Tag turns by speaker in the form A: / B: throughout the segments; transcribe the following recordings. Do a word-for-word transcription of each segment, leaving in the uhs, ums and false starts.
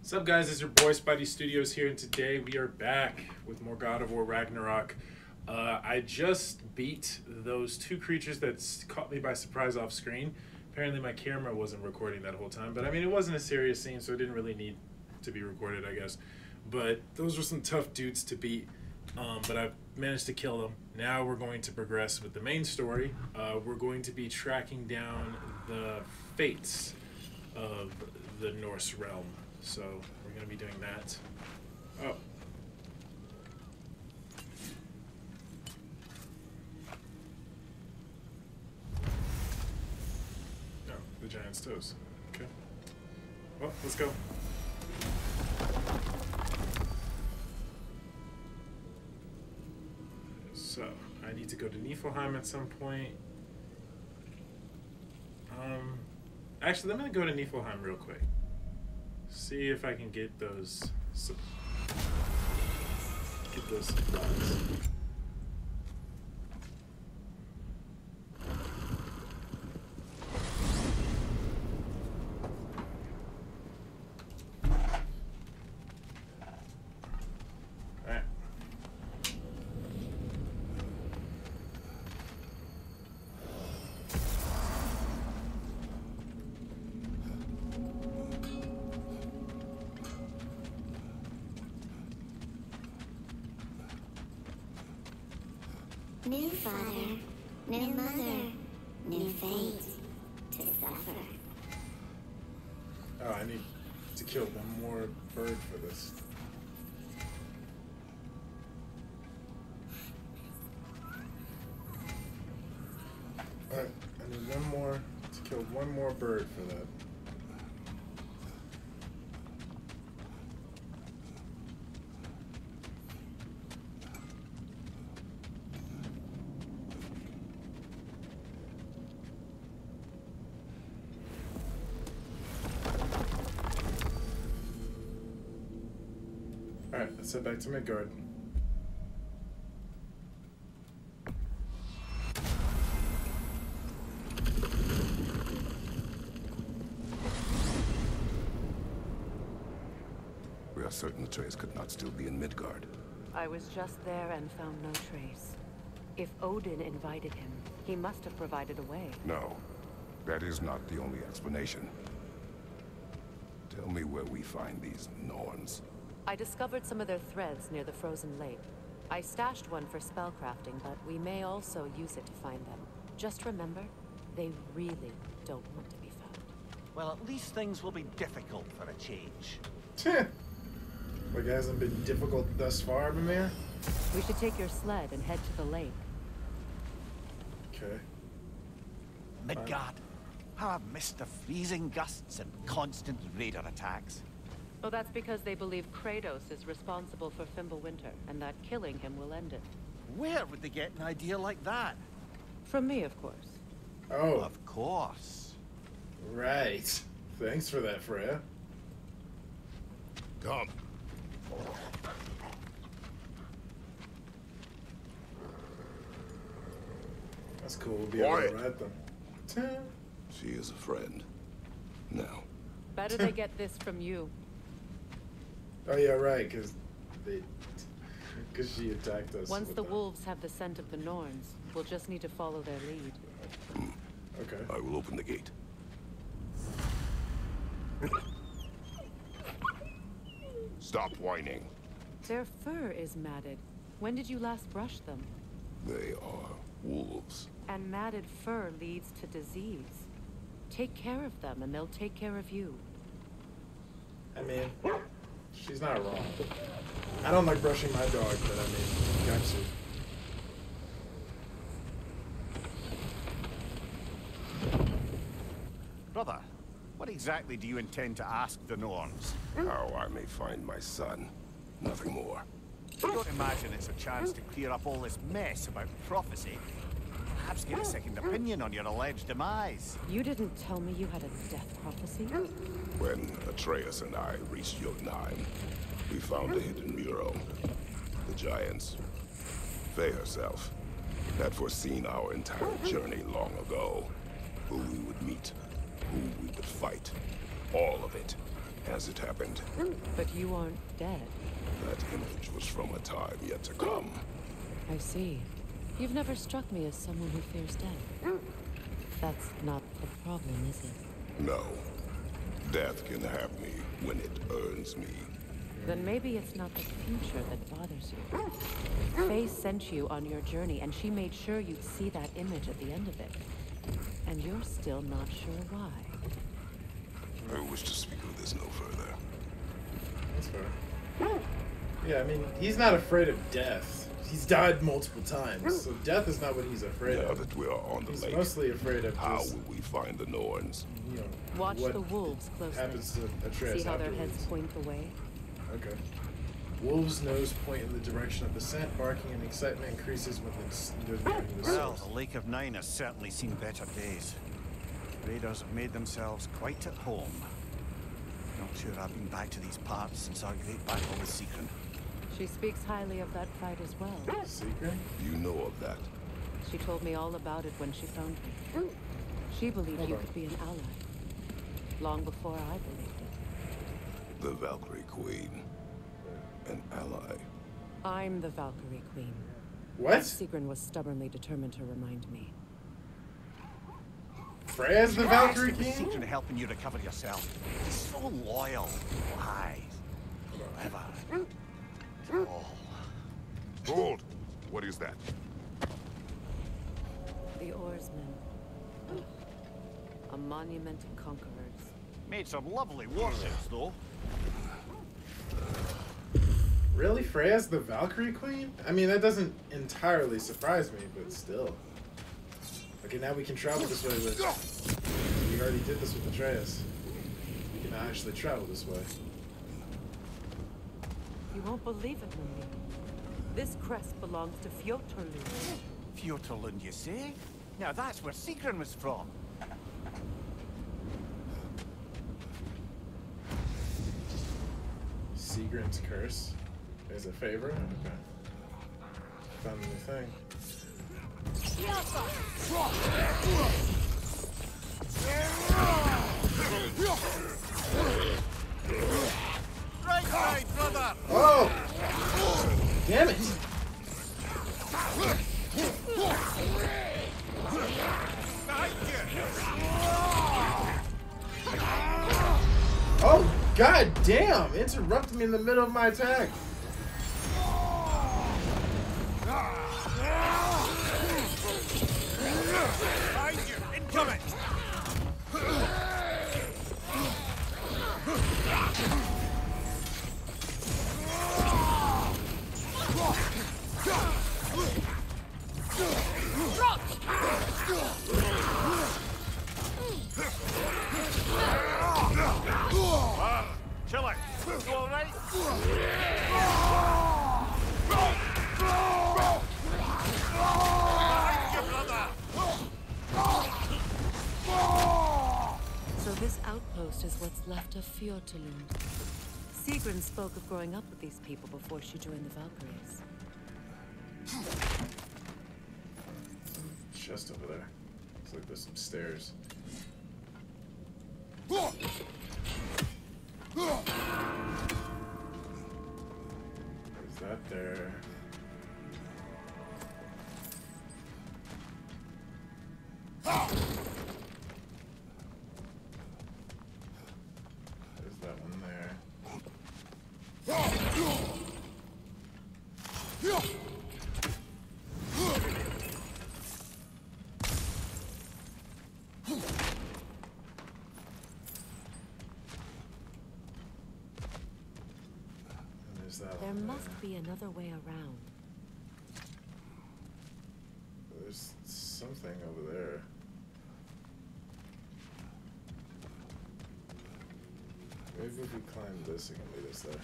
A: What's up, guys? It's your boy Spidey Studios here, and today we are back with more God of War Ragnarok. Uh, I just beat those two creatures that caught me by surprise off screen. Apparently my camera wasn't recording that whole time, but I mean, it wasn't a serious scene, so it didn't really need to be recorded, I guess. But those were some tough dudes to beat, um, but I've managed to kill them. Now we're going to progress with the main story. Uh, we're going to be tracking down the fates of the Norse realm. So we're going to be doing that. Oh. No, the giant's toes. Okay. Well, let's go. So, I need to go to Niflheim at some point. Um, actually, I'm going to go to Niflheim real quick. See if I can get those get those supplies. Alright.
B: New father, new mother, new fate to suffer.
A: Oh, I need to kill one more bird for this. Alright, I need one more to kill one more bird for that. Alright, let's head back to Midgard.
C: We are certain Atreus could not still be in Midgard.
D: I was just there and found no trace. If Odin invited him, he must have provided a way.
C: No, that is not the only explanation. Tell me where we find these Norns.
D: I discovered some of their threads near the frozen lake. I stashed one for spellcrafting, but we may also use it to find them. Just remember, they really don't want to be found.
E: Well, at least things will be difficult for a change.
A: Like, it hasn't been difficult thus far, Mimir?
D: We should take your sled and head to the lake.
A: Okay.
E: Midgard. How I've missed the freezing gusts and constant raider attacks.
D: Well, that's because they believe Kratos is responsible for Fimbulwinter, and that killing him will end it.
E: Where would they get an idea like that?
D: From me, of course.
A: Oh,
E: Of course.
A: right. Thanks for that, Freya.
C: Come.
A: That's cool. We'll be able to
C: Quiet.
A: ride them.
C: She is a friend. Now.
D: Better they get this from you.
A: Oh yeah, right, because they, because she attacked us.
D: Once
A: with
D: the
A: that.
D: wolves have the scent of the Norns, we'll just need to follow their lead.
A: Okay.
C: I will open the gate. Stop whining.
D: Their fur is matted. When did you last brush them?
C: They are wolves.
D: And matted fur leads to disease. Take care of them, and they'll take care of you.
A: I mean, she's not wrong. I don't like brushing my dog, but I mean, got to.
E: Brother, what exactly do you intend to ask the Norns?
C: How I may find my son. Nothing more.
E: I don't imagine it's a chance to clear up all this mess about prophecy. Perhaps get a second opinion on your alleged demise.
D: You didn't tell me you had a death prophecy?
C: When Atreus and I reached Jotunheim, we found a hidden mural. The giants, Faye herself, had foreseen our entire journey long ago. Who we would meet, who we would fight, all of it. as it happened.
D: But you aren't dead.
C: That image was from a time yet to come.
D: I see. You've never struck me as someone who fears death. That's not the problem, is it?
C: No. Death can have me when it earns me.
D: Then maybe it's not the future that bothers you. Faye sent you on your journey, and she made sure you'd see that image at the end of it. And you're still not sure why.
C: I wish to speak of this no further.
A: That's fair. Yeah, I mean, he's not afraid of death. He's died multiple times, so death is not what he's afraid
C: Now
A: of.
C: that we are on the
A: He's
C: lake,
A: mostly afraid of
C: how
A: just,
C: will we find the Norns?
A: you know,
D: Watch
A: what
D: the wolves closely.
A: happens to Atreus
D: See how their
A: afterwards.
D: heads point the way?
A: Okay. Wolves' nose point in the direction of the scent, barking and excitement increases when it's nearing the
E: Well,
A: source.
E: the Lake of Nine has certainly seen better days. Raiders have made themselves quite at home. Not sure I've been back to these parts since our great battle with Seekron.
D: She speaks highly of that fight as well.
A: Secret?
C: You know of that?
D: She told me all about it when she found me. She believed you could be an ally. Long before I believed it.
C: The Valkyrie Queen. An ally.
D: I'm the Valkyrie Queen.
A: What?
D: Sigrun was stubbornly determined to remind me.
A: Freya's the Valkyrie
E: The
A: King?
E: Seekron helping you recover yourself. He's so loyal. Wise. Clever. Oh.
C: Hold! What is that?
D: The oarsmen. A monument to conquerors.
E: Made some lovely warships, though.
A: Really? Freya's the Valkyrie Queen? I mean, that doesn't entirely surprise me, but still. Okay, now we can travel this way with... We already did this with Atreus. We can actually travel this way.
D: You won't believe it, Mindy. This crest belongs to Fjotorlund.
E: Fjotorlund, you say? Now that's where Seekron was from.
A: Sigrun's curse is a favor? Okay. Found a new thing.
E: Right side, brother!
A: Oh! Damn it! Oh, god damn! Interrupted me in the middle of my attack.
E: Behind you! Incoming! Chill it! You alright? Behind you, brother!
D: So this outpost is what's left of Fjotorlund. Sigrun spoke of growing up with these people before she joined the Valkyries.
A: Just over there. Looks like there's some stairs. There's that there. There's that one there. And there's that
D: There
A: one
D: must be another way around.
A: There's something over there. Maybe if we climb this, it can lead us there.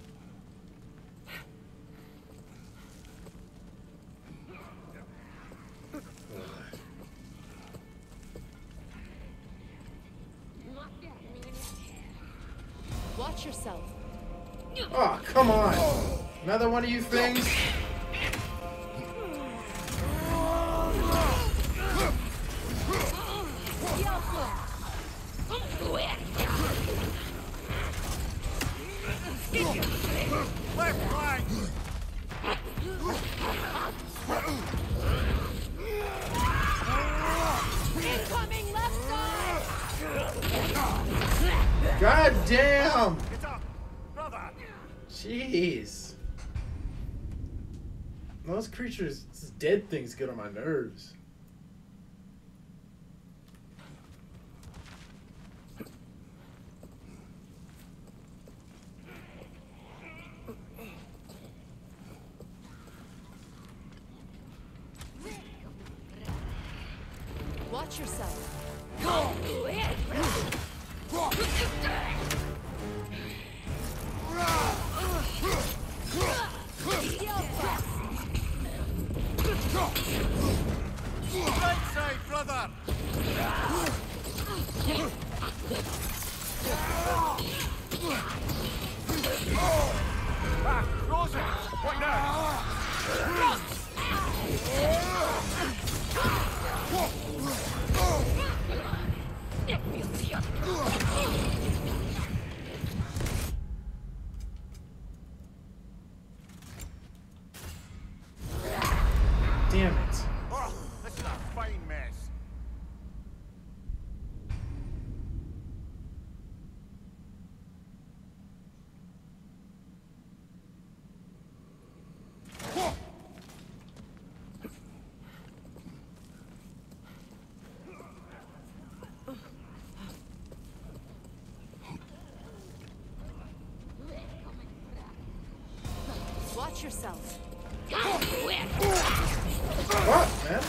D: Watch yourself.
A: Oh, come on! Another one of you things? Damn!
E: Get up, brother!
A: Jeez. Those creatures, these dead things get on my nerves.
D: Watch yourself.
E: Right side, brother! Ah, Rosa! What now?
A: Damn it.
E: Oh, this is a fine mess.
D: Watch yourself.
A: What, man?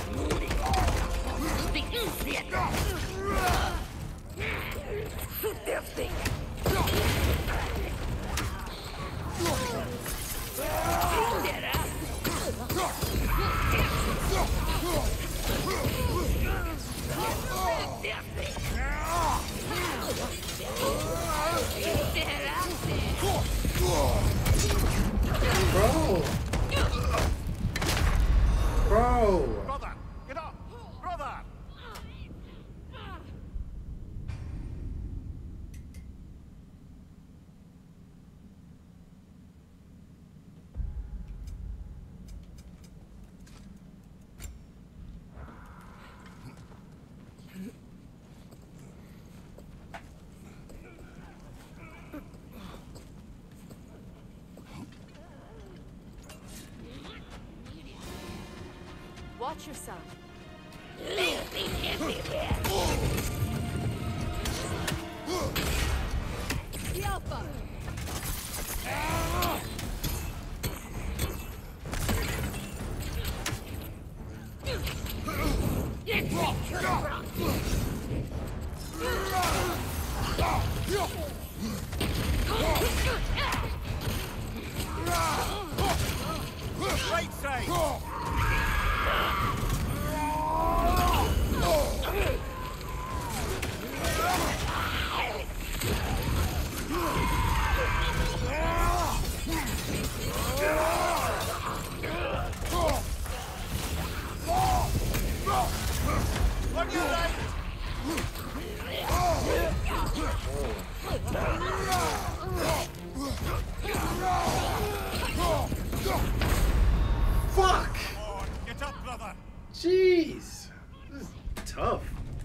A: Bro. Bro.
E: Brother, get up! Brother!
D: Watch yourself. The Alpha.
E: Right side! On your right!
A: Fuck!
E: On, get up, brother!
A: Jeez. This is tough.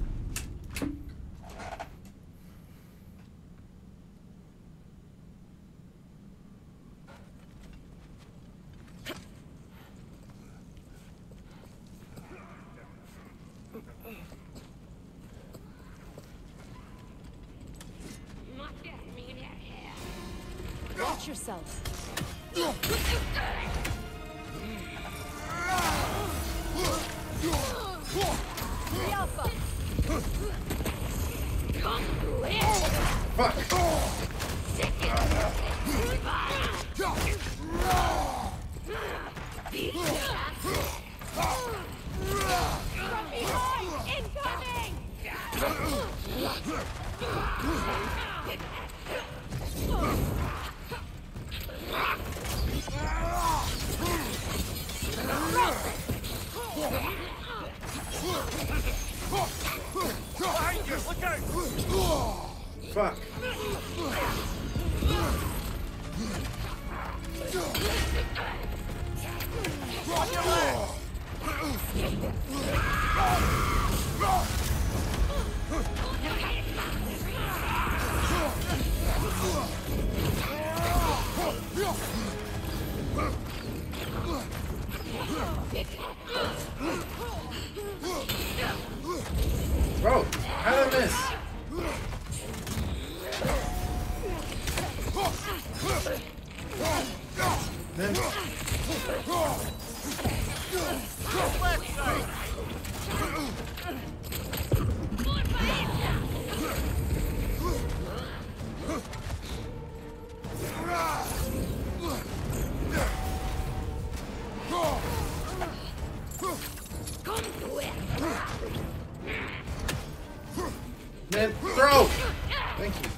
D: Watch yourself. The Alpha.
A: Fuck.
D: From behind! Incoming!
E: Behind you! Look out!
A: Fuck.
F: Man. Man, throw! Thank you.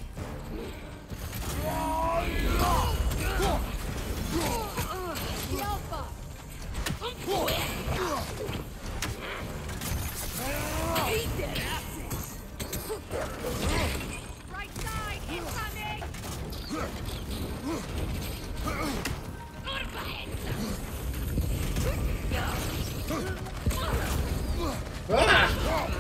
G: Right side, incoming!
F: Ah!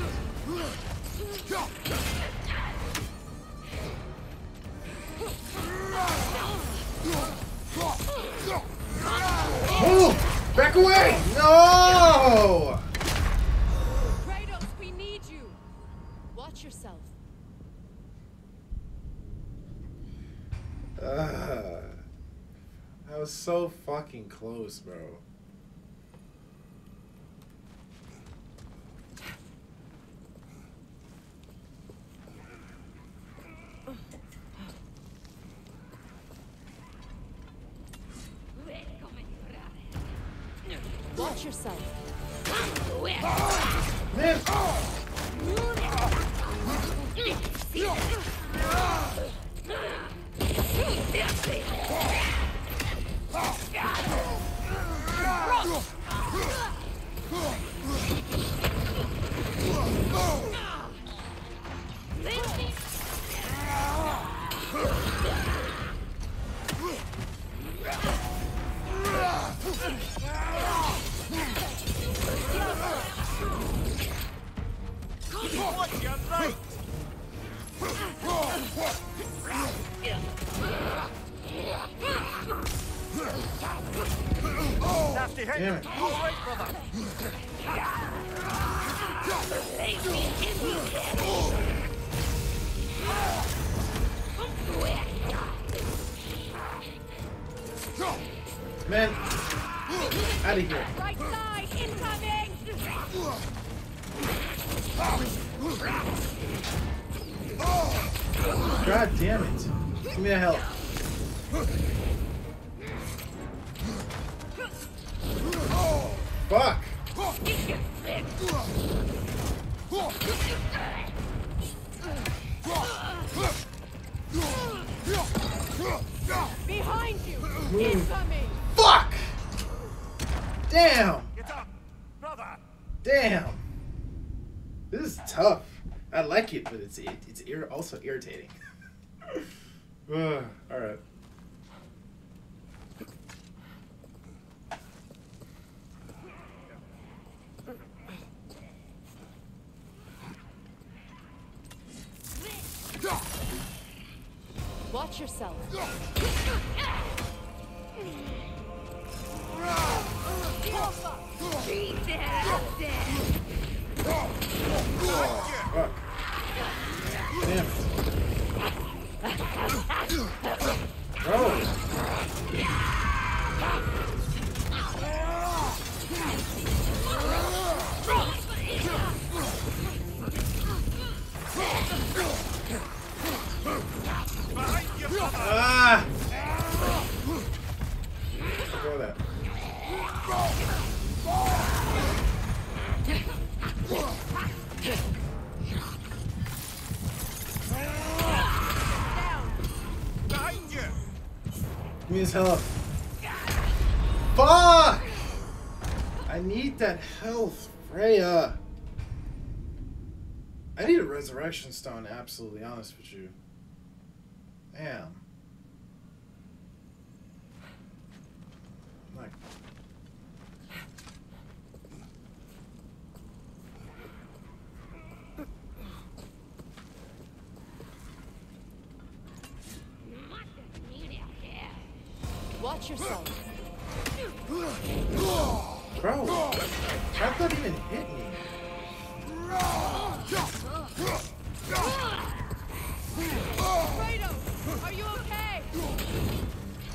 F: Move! Back away! No!
D: Kratos, we need you. Watch yourself.
F: Uh, that was so fucking close, bro.
D: Watch yourself.
F: Man! Damn it.
E: All right, brother.
F: Man! Out of here.
G: Right side, incoming!
F: God damn it. Give me a help. Fuck!
G: Behind you!
F: Move.
G: Incoming!
F: Fuck! Damn!
E: Get up, brother.
F: Damn! This is tough. I like it, but it's it, it's ir also irritating. uh, all right.
D: Watch yourself.
F: Fuck. Damn it. Bro. Ah! Throw that.
E: Behind you.
F: Give me his health. Fuck! I need that health, Freya. I need a resurrection stone, absolutely honest with you. Damn. I'm like,
D: Watch yourself.
F: bro, that not even hit me.
G: Kratos, are you okay?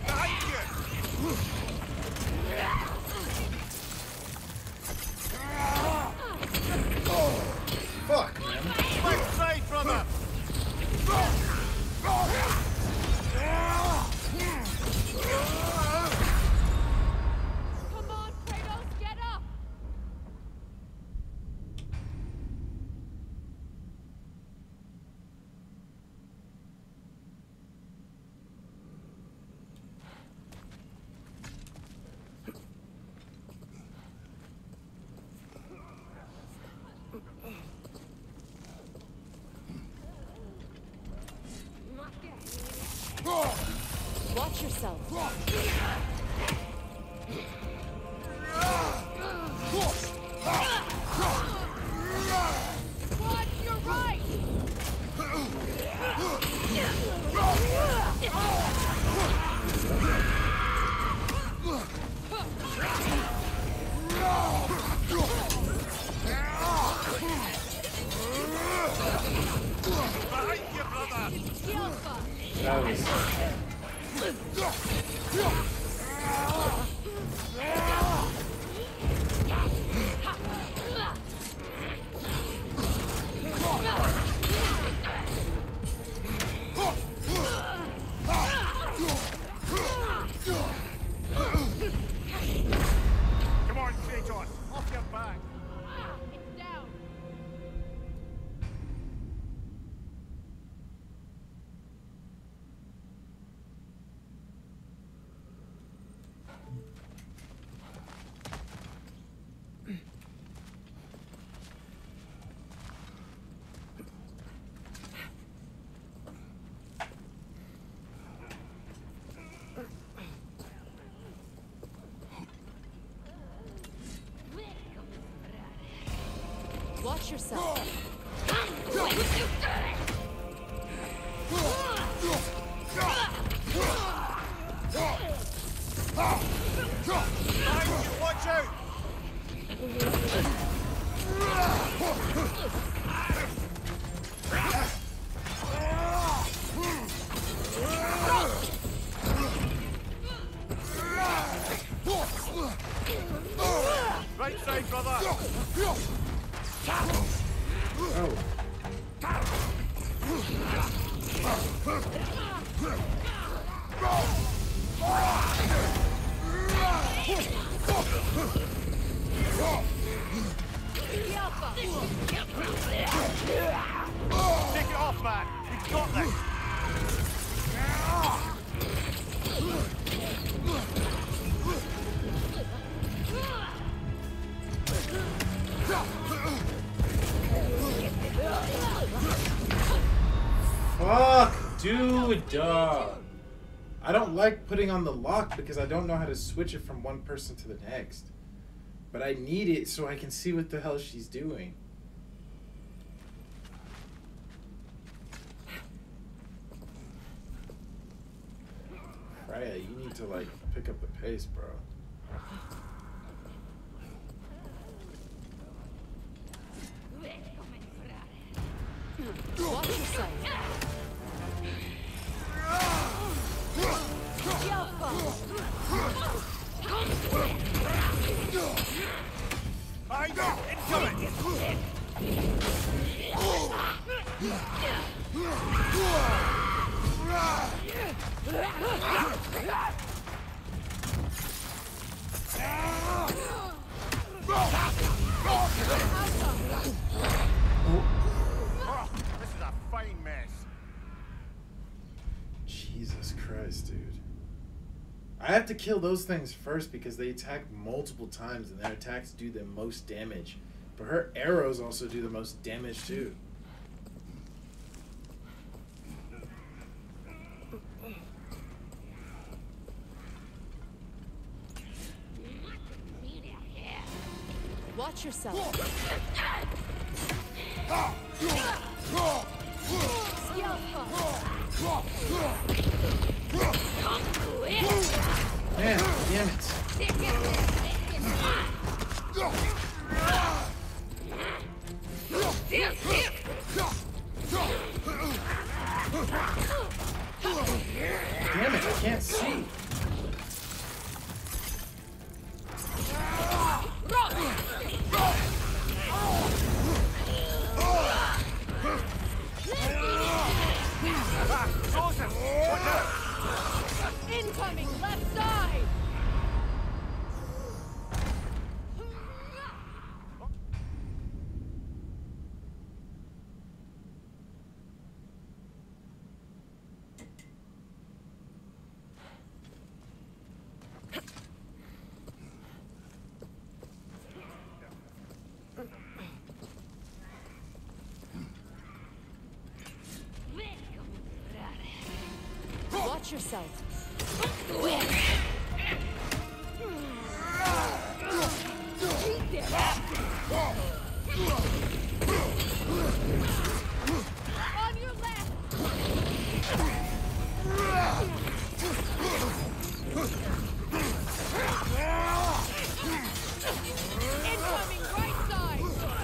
F: Fuck, man.
E: Left side, brother!
G: Come on, Kratos, get up!
D: Watch yourself.
G: Squad, you're right!
E: Behind you, brother!
A: That was.
E: Come on, Kratos! Off your back!
G: It's down!
D: Watch yourself.
E: Watch out! Right side, brother!
F: Oh.
E: Take it off, man! We've got this!
F: Fuck, dude, duh. I don't like putting on the lock because I don't know how to switch it from one person to the next. But I need it so I can see what the hell she's doing. Freya, you need to, like, pick up the pace, bro.
D: Watch yourself.
E: I know! Incoming! Oh, this is a fine mess.
F: Jesus Christ, dude. I have to kill those things first because they attack multiple times and their attacks do the most damage. But her arrows also do the most damage too.
D: Watch yourself.
F: Man, damn it. Damn it, I can't see.
G: Incoming left side!
D: Watch yourself.
G: On your left! Incoming right side!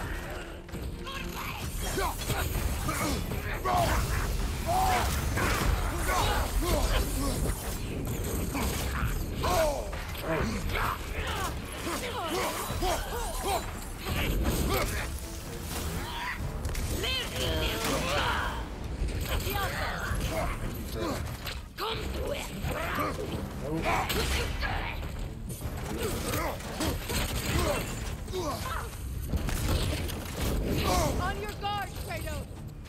G: On your guard, Kratos!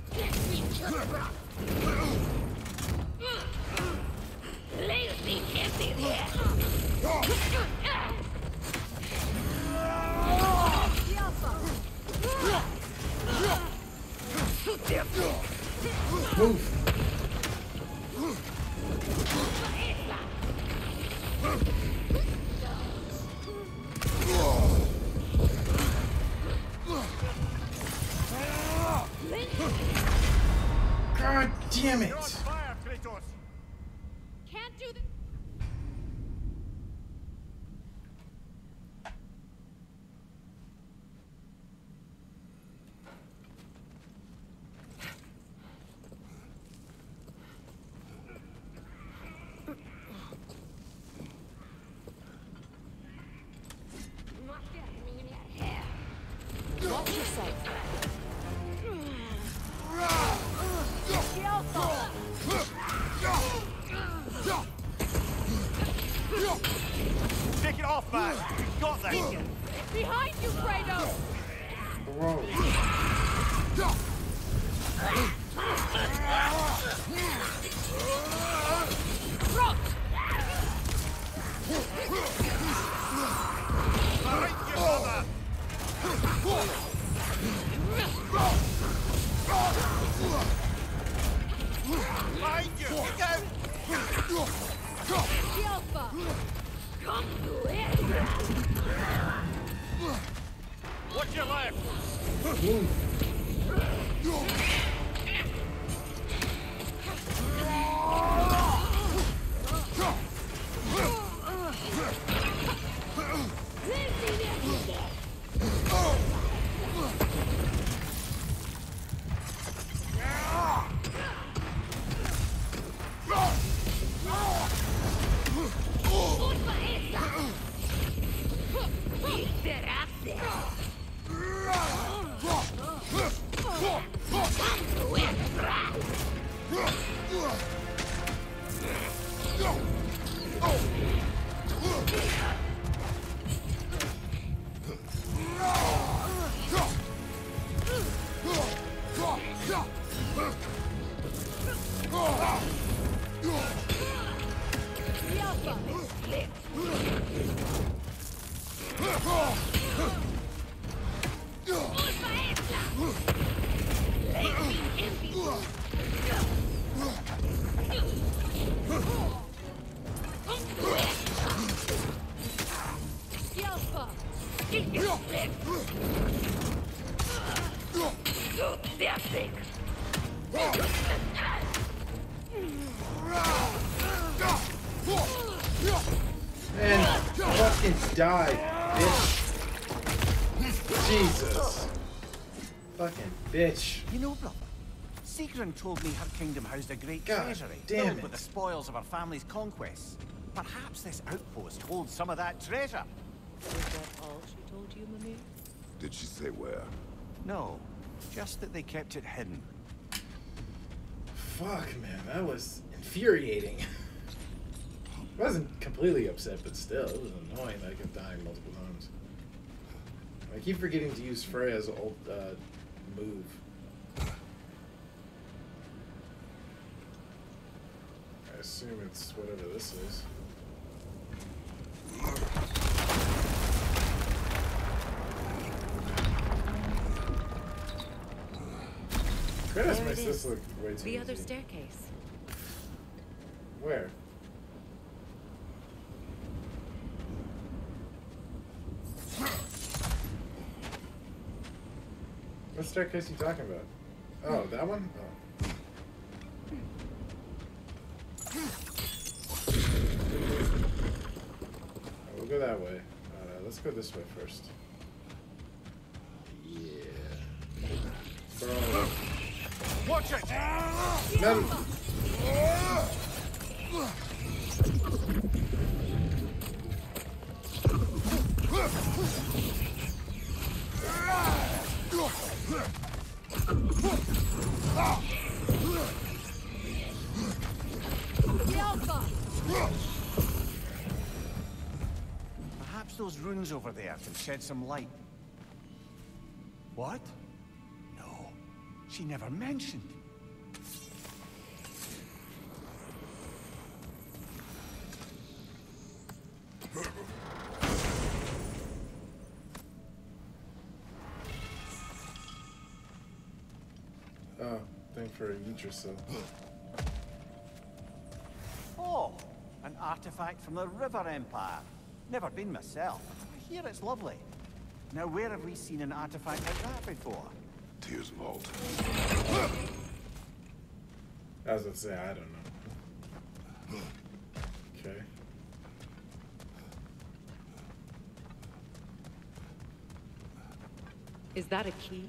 F: Move. God damn it.
E: Fire, Kratos!
G: Can't do this!
D: Watch yourself.
E: Take it off, man! We've got this!
G: Behind you, Kratos!
F: Bro.
G: Rock!
E: Behind you, mother! Behind you! Look out!
G: The Alpha!
E: Watch your left!
F: Move.
G: The Alpha! The Alpha!
F: Man, fucking die, bitch. Jesus. Fucking bitch.
E: You know, brother, Sigrun told me her kingdom housed a great
F: God
E: treasury
F: damn
E: filled
F: it.
E: with the spoils of her family's conquests. Perhaps this outpost holds some of that treasure.
D: Is that all she told you, Mimir?
C: Did she say where?
E: No, just that they kept it hidden.
F: Fuck, man, that was infuriating. I wasn't completely upset, but still, it was annoying that I kept dying multiple times. I keep forgetting to use Freya's old uh, move. I assume it's whatever this is. Kratos
D: There
F: makes
D: it
F: this
D: is.
F: look way too
D: The other
F: easy.
D: staircase.
F: Where? What staircase are you talking about? Oh, that one? Oh. Oh, we'll go that way. Uh, let's go this way first. Yeah. Bro.
E: Watch it!
F: No.
E: Perhaps those runes over there can shed some light. What? No, she never mentioned.
F: Oh, thing for a Yggdrasil.
E: Oh, an artifact from the River Empire. Never been myself. I hear it's lovely. Now, where have we seen an artifact like that before?
C: Tears Vault.
F: I was gonna say, I don't know. Okay.
D: Is that a key?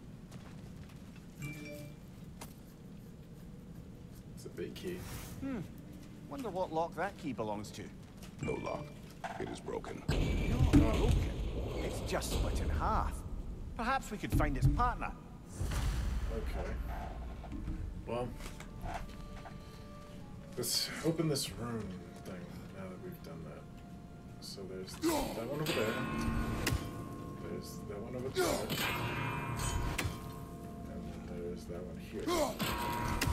F: It's a big key.
E: Hmm. Wonder what lock that key belongs to.
C: No lock. It is broken.
E: Not broken. It's just split in half. Perhaps we could find its partner.
F: Okay. Well, let's open this room thing now that we've done that. So there's that one over there. There's that one over there. And then there's that one here.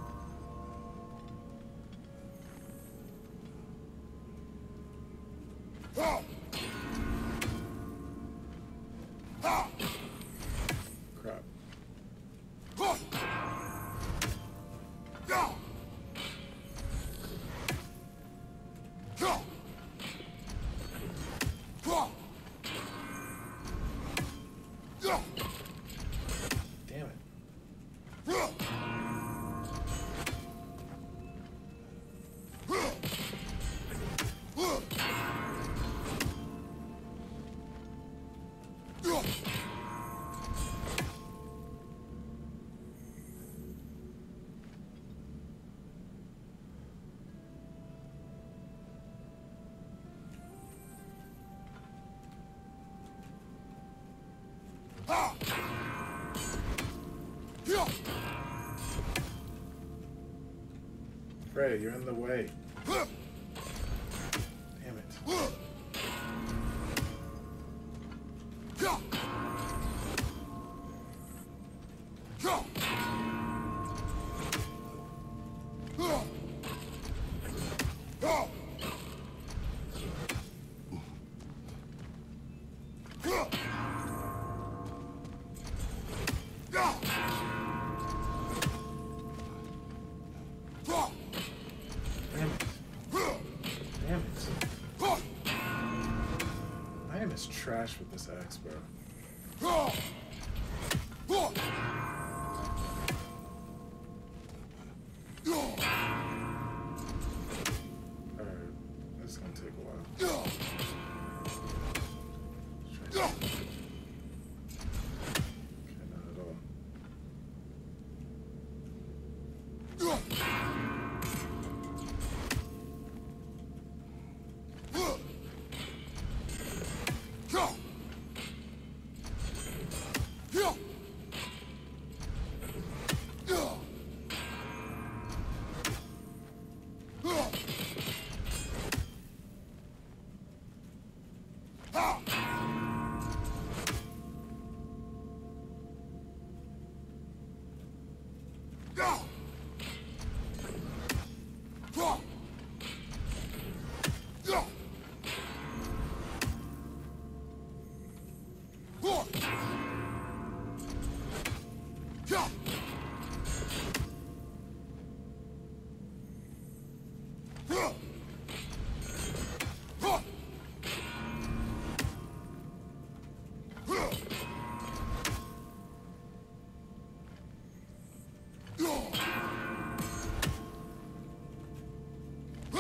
F: Crap. Damn it. Freya, you're in the way. Damn it. Damn it. Damn it. I am as trash with this axe, bro. Alright, this is gonna take a while. Okay, not at all.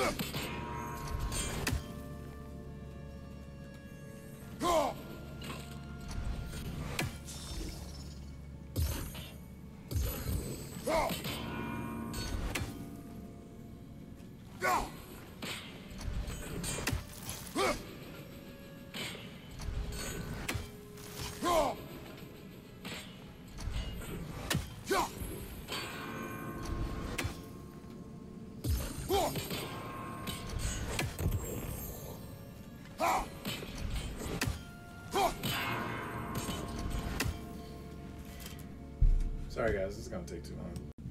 F: Sorry guys, this is gonna take too long.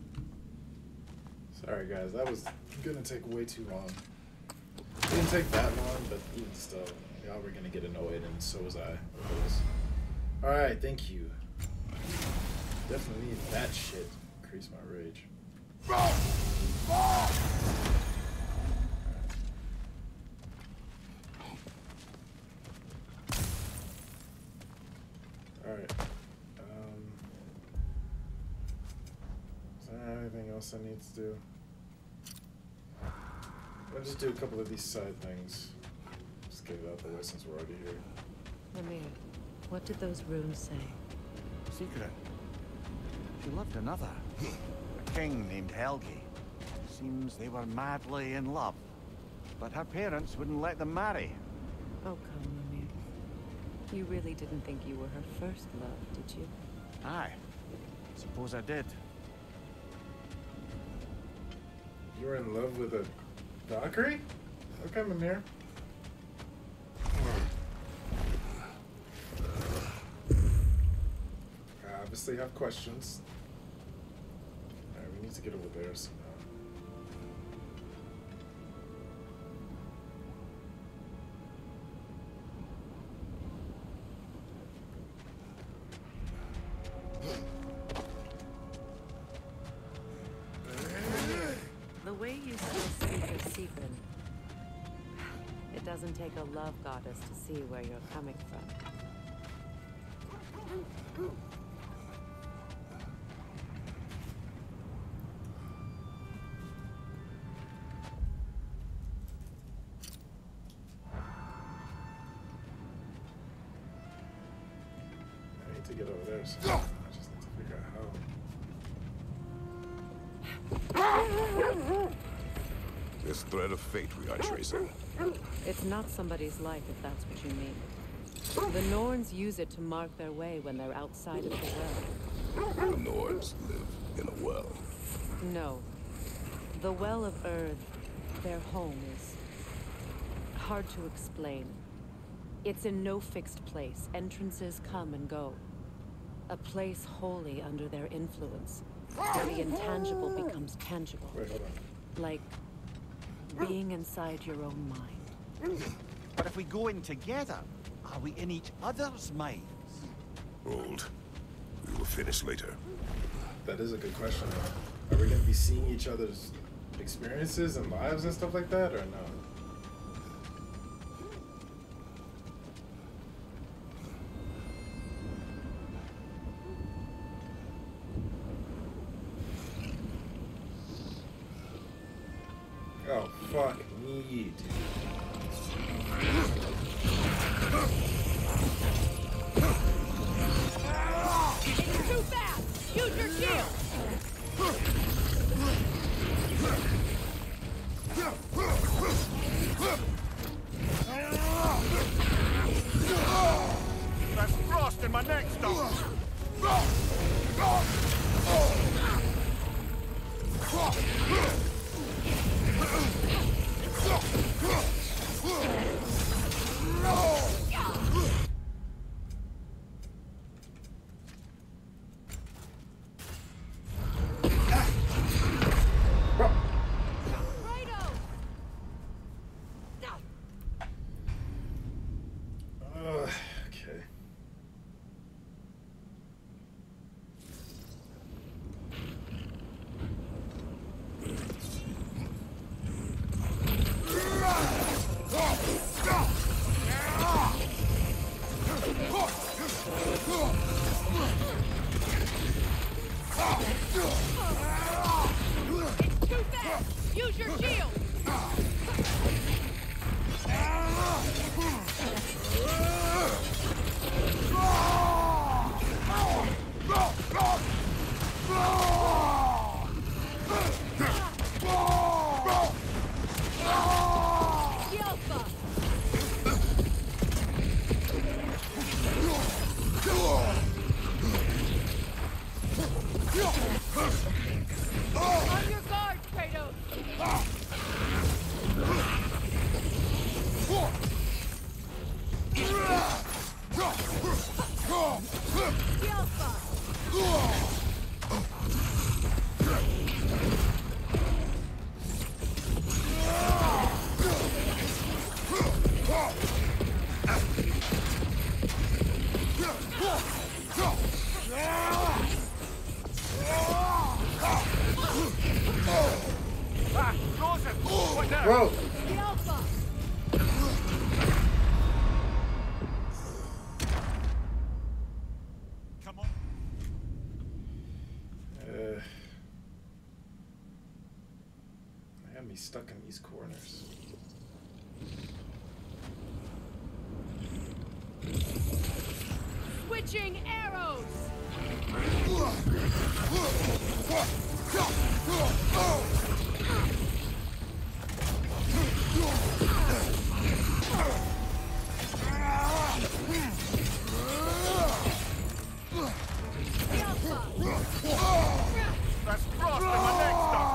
F: Sorry guys, that was gonna take way too long. It didn't take that long, but even still, y'all were gonna get annoyed, and so was I. Alright, thank you. Definitely need that shit. Increase my rage. Alright. Um, is there anything else I need to do? I'll just do a couple of these side things. Just get it out the way since we're already here.
D: Mimir, what did those runes say?
E: Secret. She loved another. A king named Helgi. Seems they were madly in love. But her parents wouldn't let them marry.
D: Oh, come, Mimir. You really didn't think you were her first love, did you?
E: Aye. Suppose I did.
F: You were in love with a Valkyrie? Okay, Mimir. I obviously have questions. Alright, we need to get over there somehow.
D: The way you still speak of secret, it doesn't take a love goddess to see where you're coming from.
F: I need to get over there somehow. I just need to figure out how.
C: This thread of fate we are tracing.
D: It's not somebody's life, if that's what you mean. The Norns use it to mark their way when they're outside of the well.
C: The Norns live in a well.
D: No. The Well of Earth, their home, is hard to explain. It's in no fixed place. Entrances come and go. A place wholly under their influence, where the intangible becomes tangible.
F: Wait, hold on.
D: Like being inside your own mind.
E: But if we go in together, are we in each other's minds?
C: Hold. We will finish later.
F: That is a good question, though. Are we going to be seeing each other's experiences and lives and stuff like that, or no? Oh, fuck me, dude.
G: It's too fast! Use your shield!
E: That's frost in my neck, stop!
G: Kratos!
F: Ugh, okay.
G: The Alpha!
E: Come on.
F: Uh, I got me stuck in these corners.
G: Switching arrows! The Alpha!
E: That's crossed in my next stop.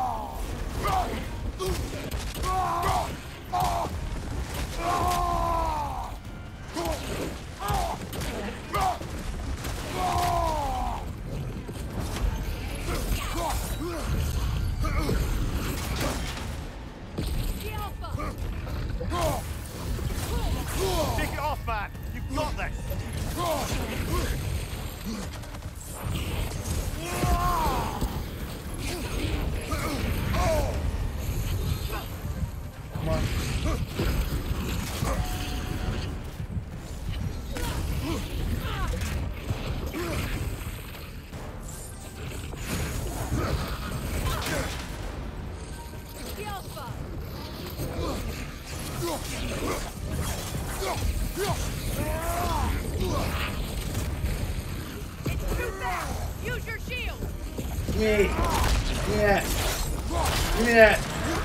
G: The Alpha!
E: Take it off, man. You've got this.
F: Come on.
G: The Alpha! It's too fast! Use your shield!
F: Give me. Give me that. Give me that.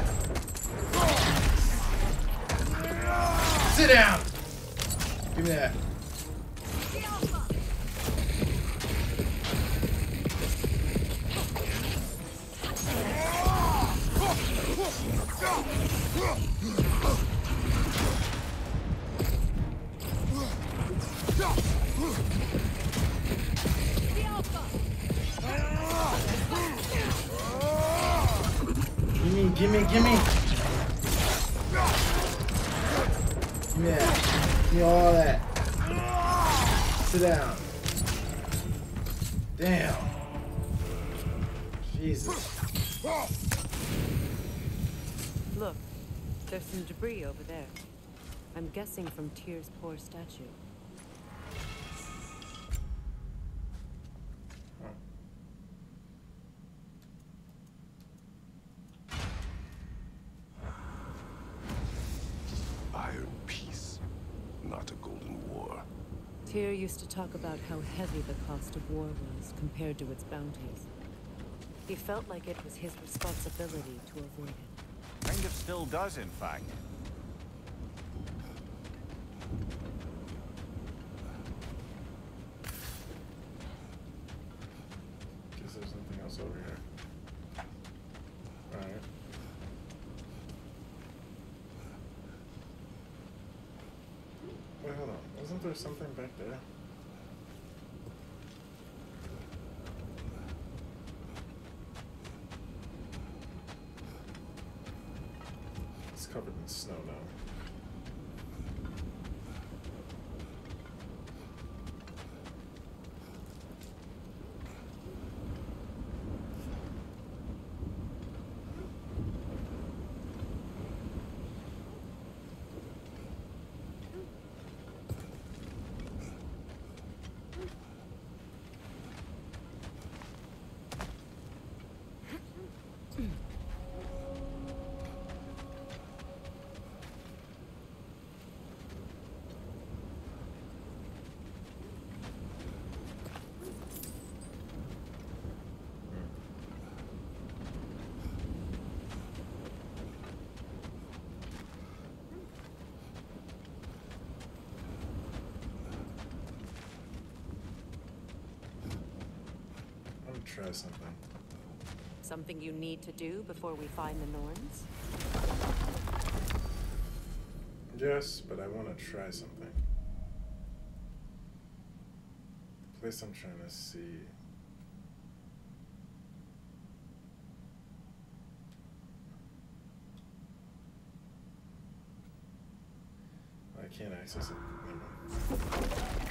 F: Sit down. Give me that.
G: The Alpha! The Alpha!
F: Gimme, gimme, gimme. Give me that. Give me all that. Sit down. Damn. Jesus.
D: Look, there's some debris over there. I'm guessing from Tyr's poor statue.
C: Iron peace, not a golden war.
D: Tyr used to talk about how heavy the cost of war was compared to its bounties. He felt like it was his responsibility to avoid it.
E: Kind of still does, in fact.
F: Guess there's nothing else over here. Alright. Wait, hold on. Wasn't there something back there? It's covered in snow now. Try something.
D: Something you need to do before we find the Norns?
F: Yes, but I want to try something. The place I'm trying to see. I can't access it. Never mind.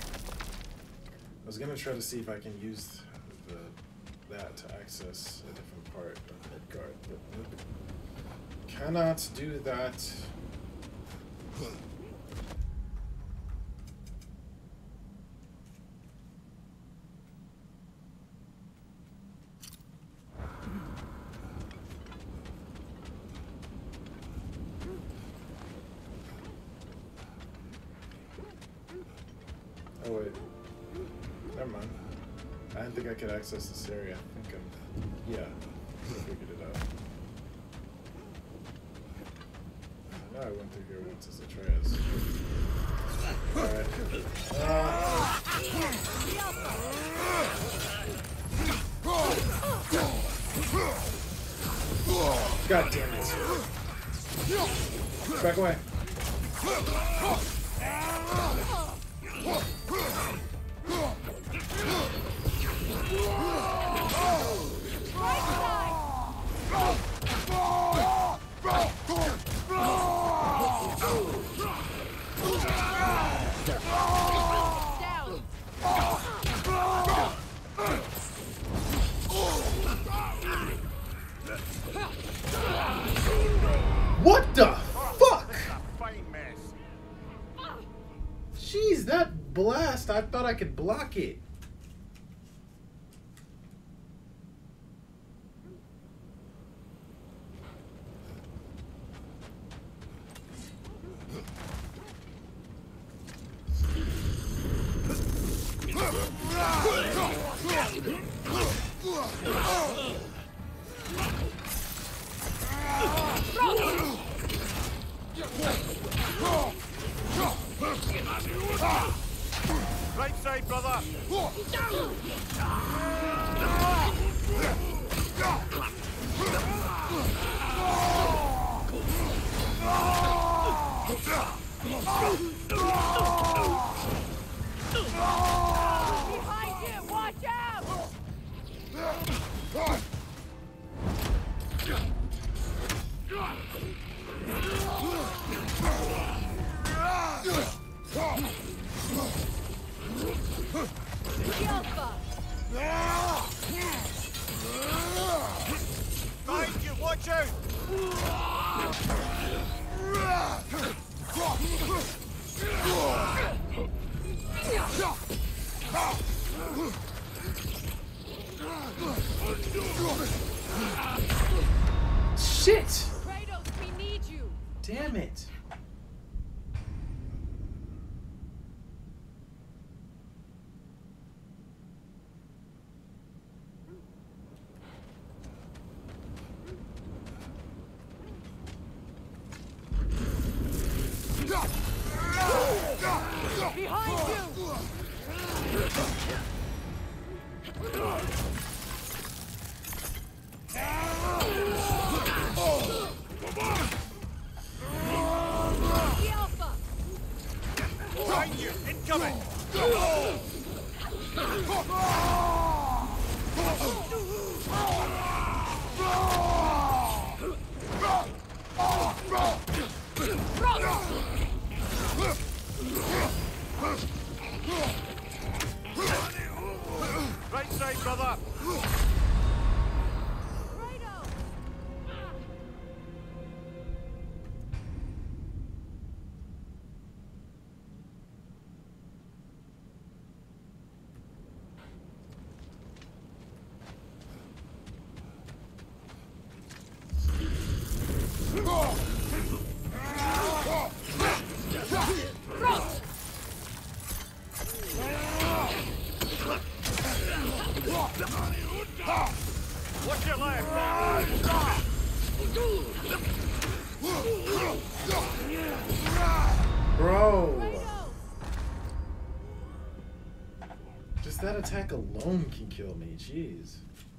F: I was gonna try to see if I can use the that to access a different part of Midgard, but nope. Cannot do that. Oh wait. Never mind. I didn't think I could access this area. I think I'm... Yeah. I figured it out. I know I went through here once as Atreus. Alright. Uh... God damn it. Back away. What the fuck? Jeez, that blast, I thought I could block it.
E: Right side, brother.
G: Behind you! Watch out!
E: Behind you, watch out!
F: Shit!
G: Kratos, we need you!
F: Damn it.
G: Behind you! The Alpha!
E: Behind you, incoming! Right side, brother!
G: Kratos!
E: Watch your left!
F: Bro.
G: Kratos!
F: Just that attack alone can kill me. Jeez.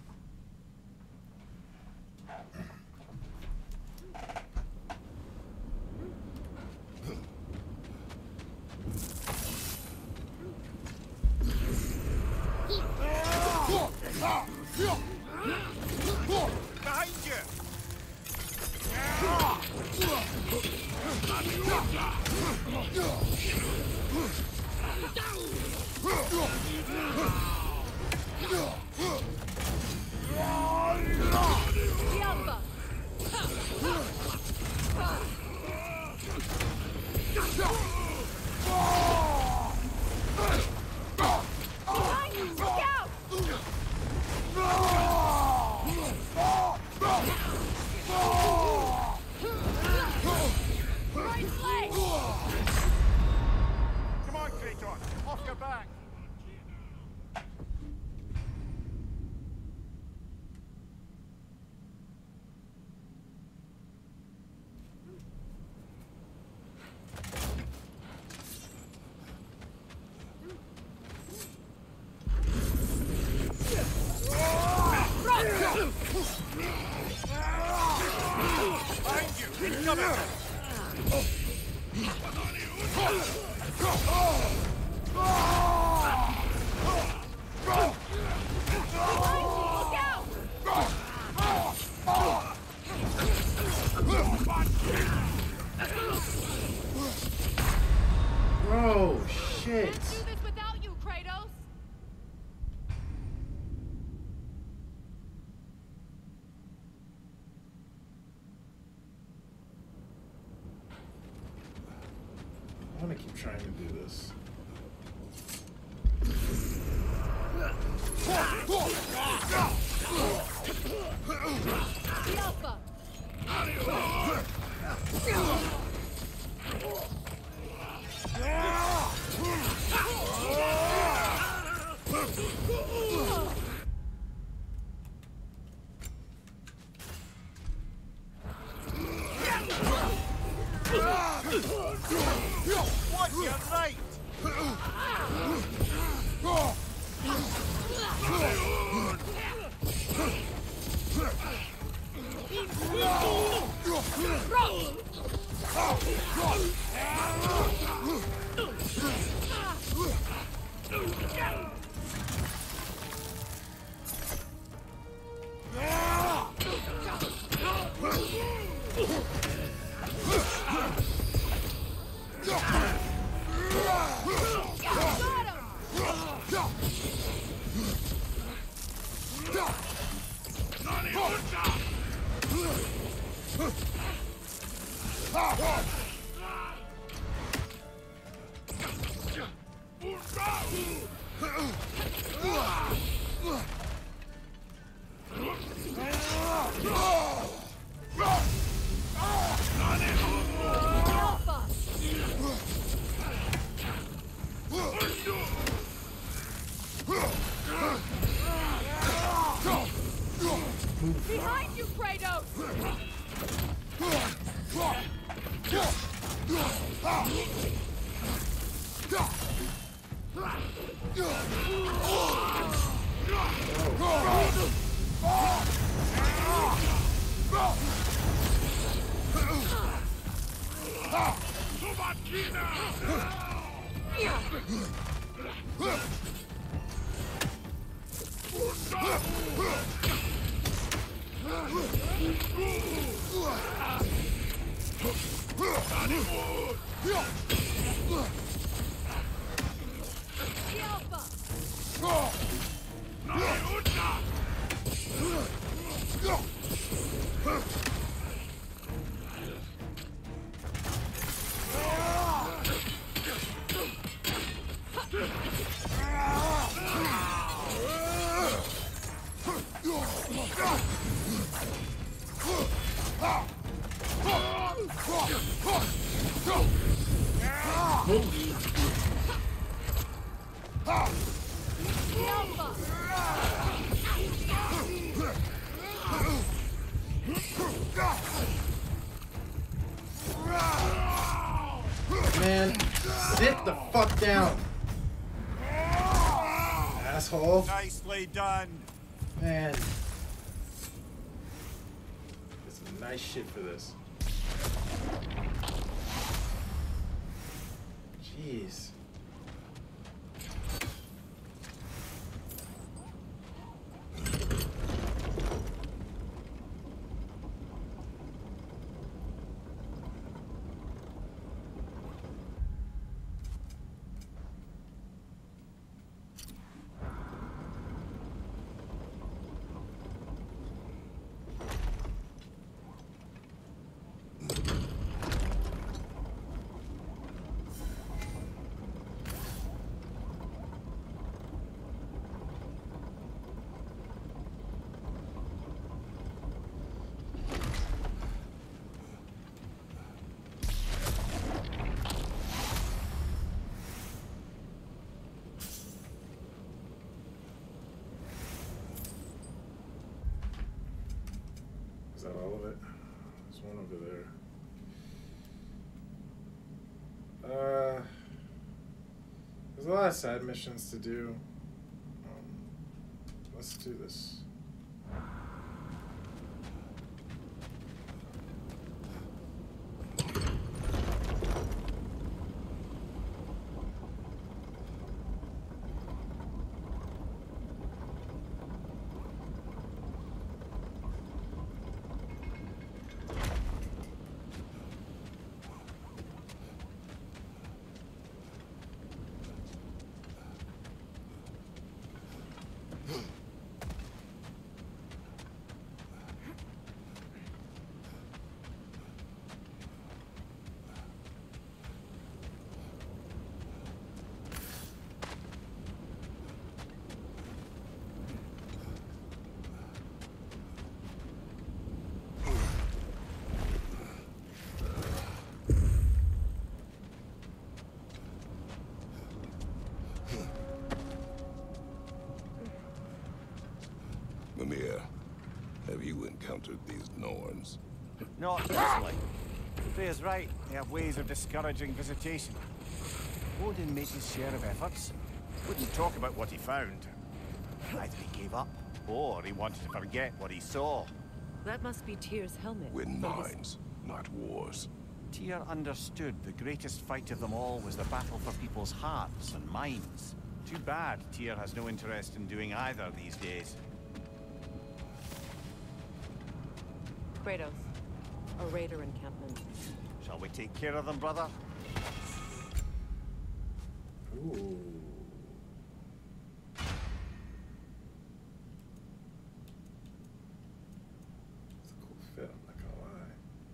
E: Behind you!
G: The Alpha!
F: Bro, shit.
G: Can't do this without you, Kratos.
F: I want to keep trying to do this.
G: The Alpha.
E: What? You're right.
G: Behind you, Kratos! The Alpha! The Alpha!
F: Man, sit the fuck down. Asshole.
E: Nicely done.
F: Man. Get some nice shit for this. Jeez. Is that all of it? There's one over there. Uh, there's a lot of side missions to do. Um, let's do this.
C: encountered these Norns.
E: Not usually. Freya's right. They have ways of discouraging visitation. Odin made his share of efforts. Wouldn't talk about what he found. Either he gave up, or he wanted to forget what he saw.
D: That must be Tyr's helmet.
C: Win
D: from his-
C: minds, not wars.
E: Tyr understood the greatest fight of them all was the battle for people's hearts and minds. Too bad Tyr has no interest in doing either these days.
D: Kratos, a raider encampment.
E: Shall we take care of them, brother?
F: Ooh. It's a cool fit, I'm not gonna lie.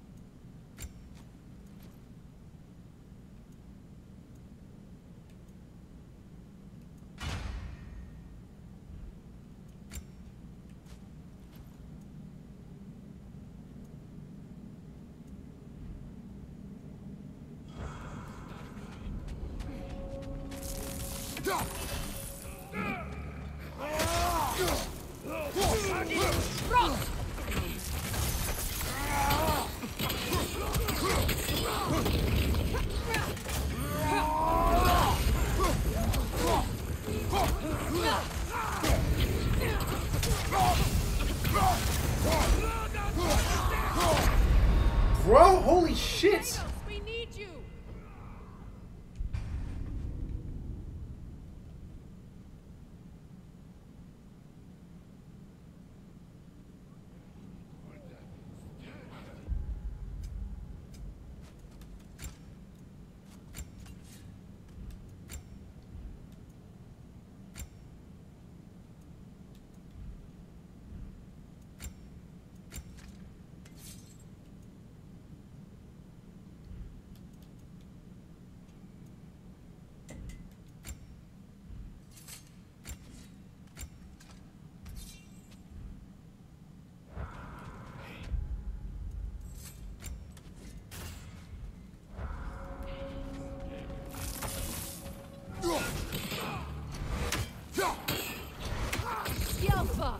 F: Bro, holy shit!
G: Kratos, we need you. Yelpa.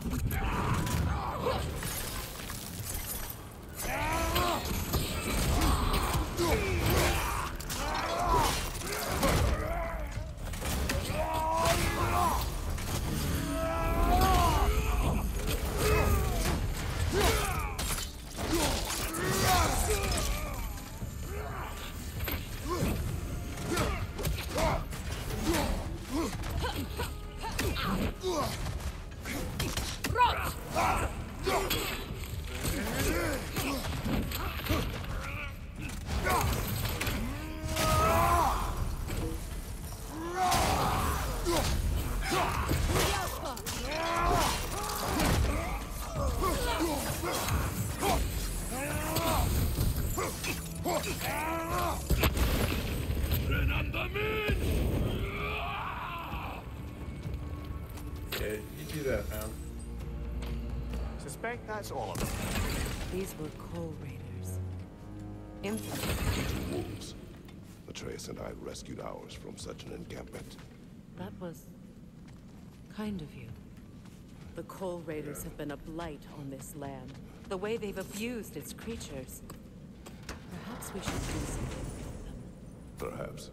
F: Okay, you do that, man.
E: Suspect that's all of them.
D: These were coal raiders. Infamous.
C: Two wolves. Atreus and I rescued ours from such an encampment.
D: That was kind of you. The coal raiders
F: Yeah.
D: have been a blight on this land. The way they've abused its creatures. Perhaps we should do something with them.
C: Perhaps.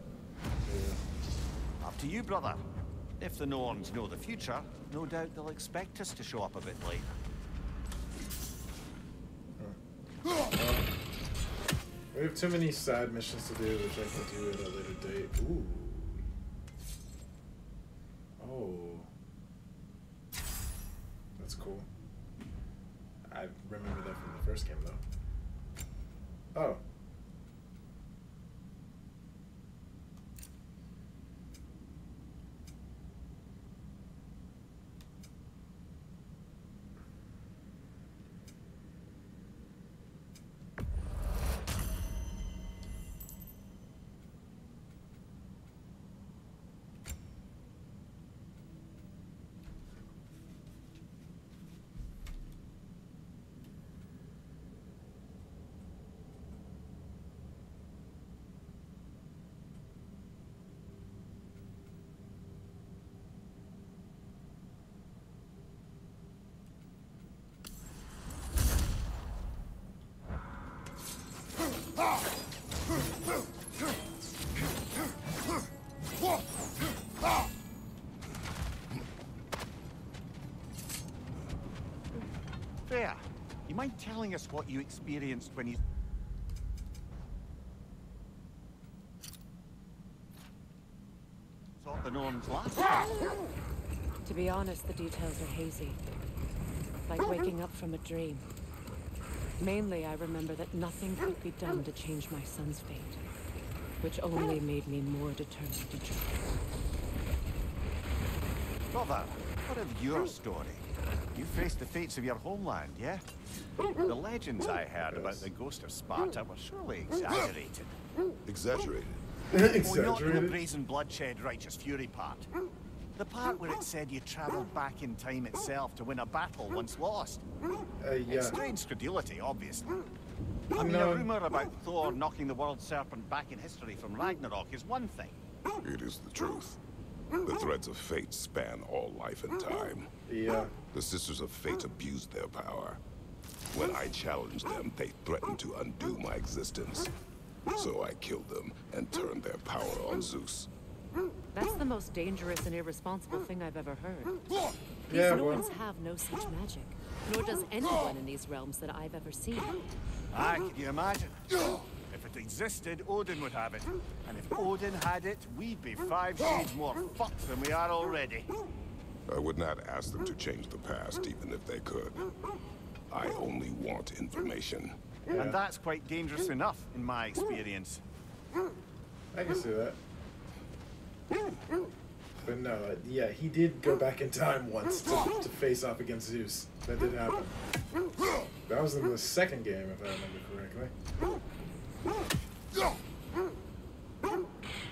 E: Up to you, brother. If the Norns know the future, no doubt they'll expect us to show up a bit late.
F: We have too many side missions to do, which I can do at a later date. Ooh. Oh. That's cool. I remember that from the first game, though. Oh.
E: Freya, you mind telling us what you experienced when you saw the Norns last time?
D: To be honest, the details are hazy. Like waking up from a dream. Mainly, I remember that nothing could be done to change my son's fate, which only made me more determined to try.
E: Brother, what of your story? You faced the fates of your homeland, yeah? The legends I heard about the ghost of Sparta were surely exaggerated.
C: Exaggerated?
E: Oh, not in the
F: Exaggerated.
E: brazen bloodshed righteous fury part. The part where it said you travelled back in time itself to win a battle once lost.
F: Uh, yeah.
E: It's strange credulity, obviously. I mean,
F: No.
E: a rumour about Thor knocking the world serpent back in history from Ragnarok is one thing.
C: It is the truth. The threads of fate span all life and time.
F: Yeah.
C: The Sisters of Fate abused their power. When I challenged them, they threatened to undo my existence. So I killed them and turned their power on Zeus.
D: That's the most dangerous and irresponsible thing I've ever heard. These
F: Yeah,
D: Norns
F: well,
D: have no such magic, nor does anyone in these realms that I've ever seen.
E: Ah, can you imagine? If it existed, Odin would have it. And if Odin had it, we'd be five shades more fucked than we are already.
C: I would not ask them to change the past, even if they could. I only want information.
F: yeah.
E: And that's quite dangerous enough, in my experience.
F: I can see that. But no, uh, yeah, he did go back in time once to, to face off against Zeus. That did happen. That was in the second game, if I remember correctly.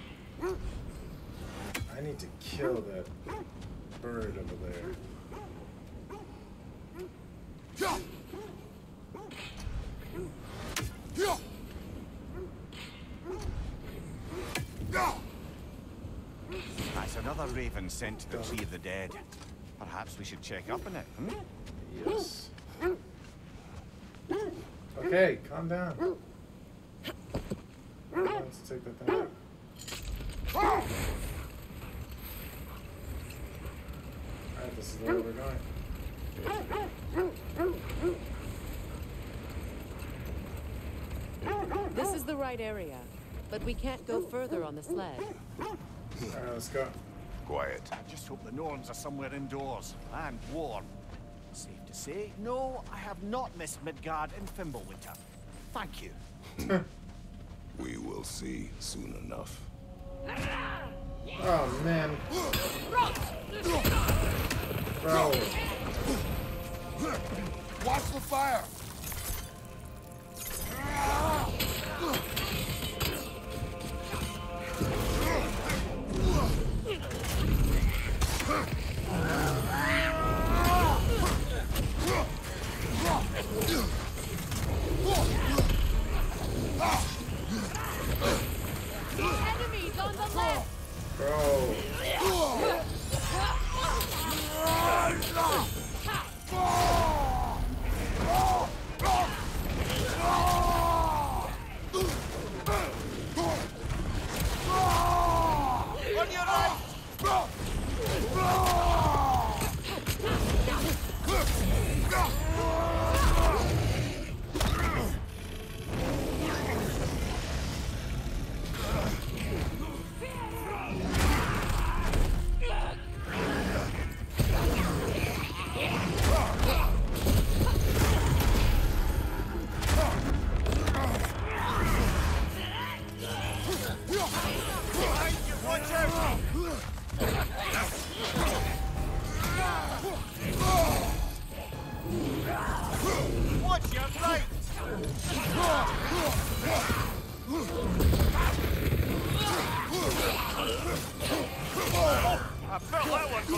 F: I need to kill that bird over there.
E: That's another raven sent to the Tree of the Dead. Perhaps we should check up on it, hmm?
F: Yes. Okay, calm down. Let's take that thing out. Alright, this is the way we're going.
D: This is the right area, but we can't go further on the sled.
F: Alright, let's go.
C: Quiet.
E: I just hope the Norns are somewhere indoors and warm. Safe to say, no, I have not missed Midgard and Fimbulwinter. Thank you.
C: We will see soon enough.
F: Oh man. Bro.
C: Watch the fire!
G: Enemies on the left!
F: Bro.
E: On your right! Watch out! Watch your right! I felt that one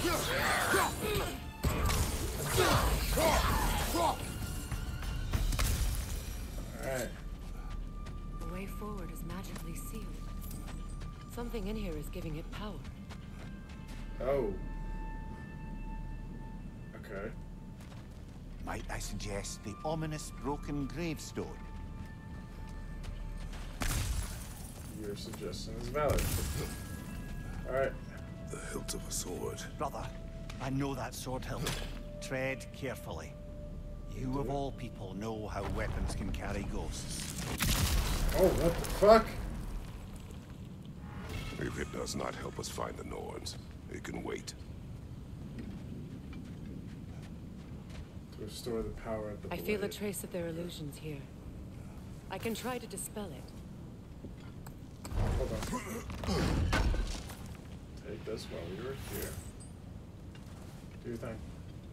F: Alright.
D: The way forward is magically sealed. Something in here is giving it power.
F: Oh. Okay.
E: Might I suggest the ominous broken gravestone?
A: Your suggestion is valid. Alright.
C: The hilt of a sword.
E: Brother, I know that sword hilt. Tread carefully. You of all people know how weapons can carry ghosts.
F: Oh, what the fuck?
C: If it does not help us find the Norns, it can wait.
A: To restore the power of the
D: I feel a
A: blade.
D: trace of their illusions here. I can try to dispel it.
A: Hold on. Take this while we were here. Do your thing.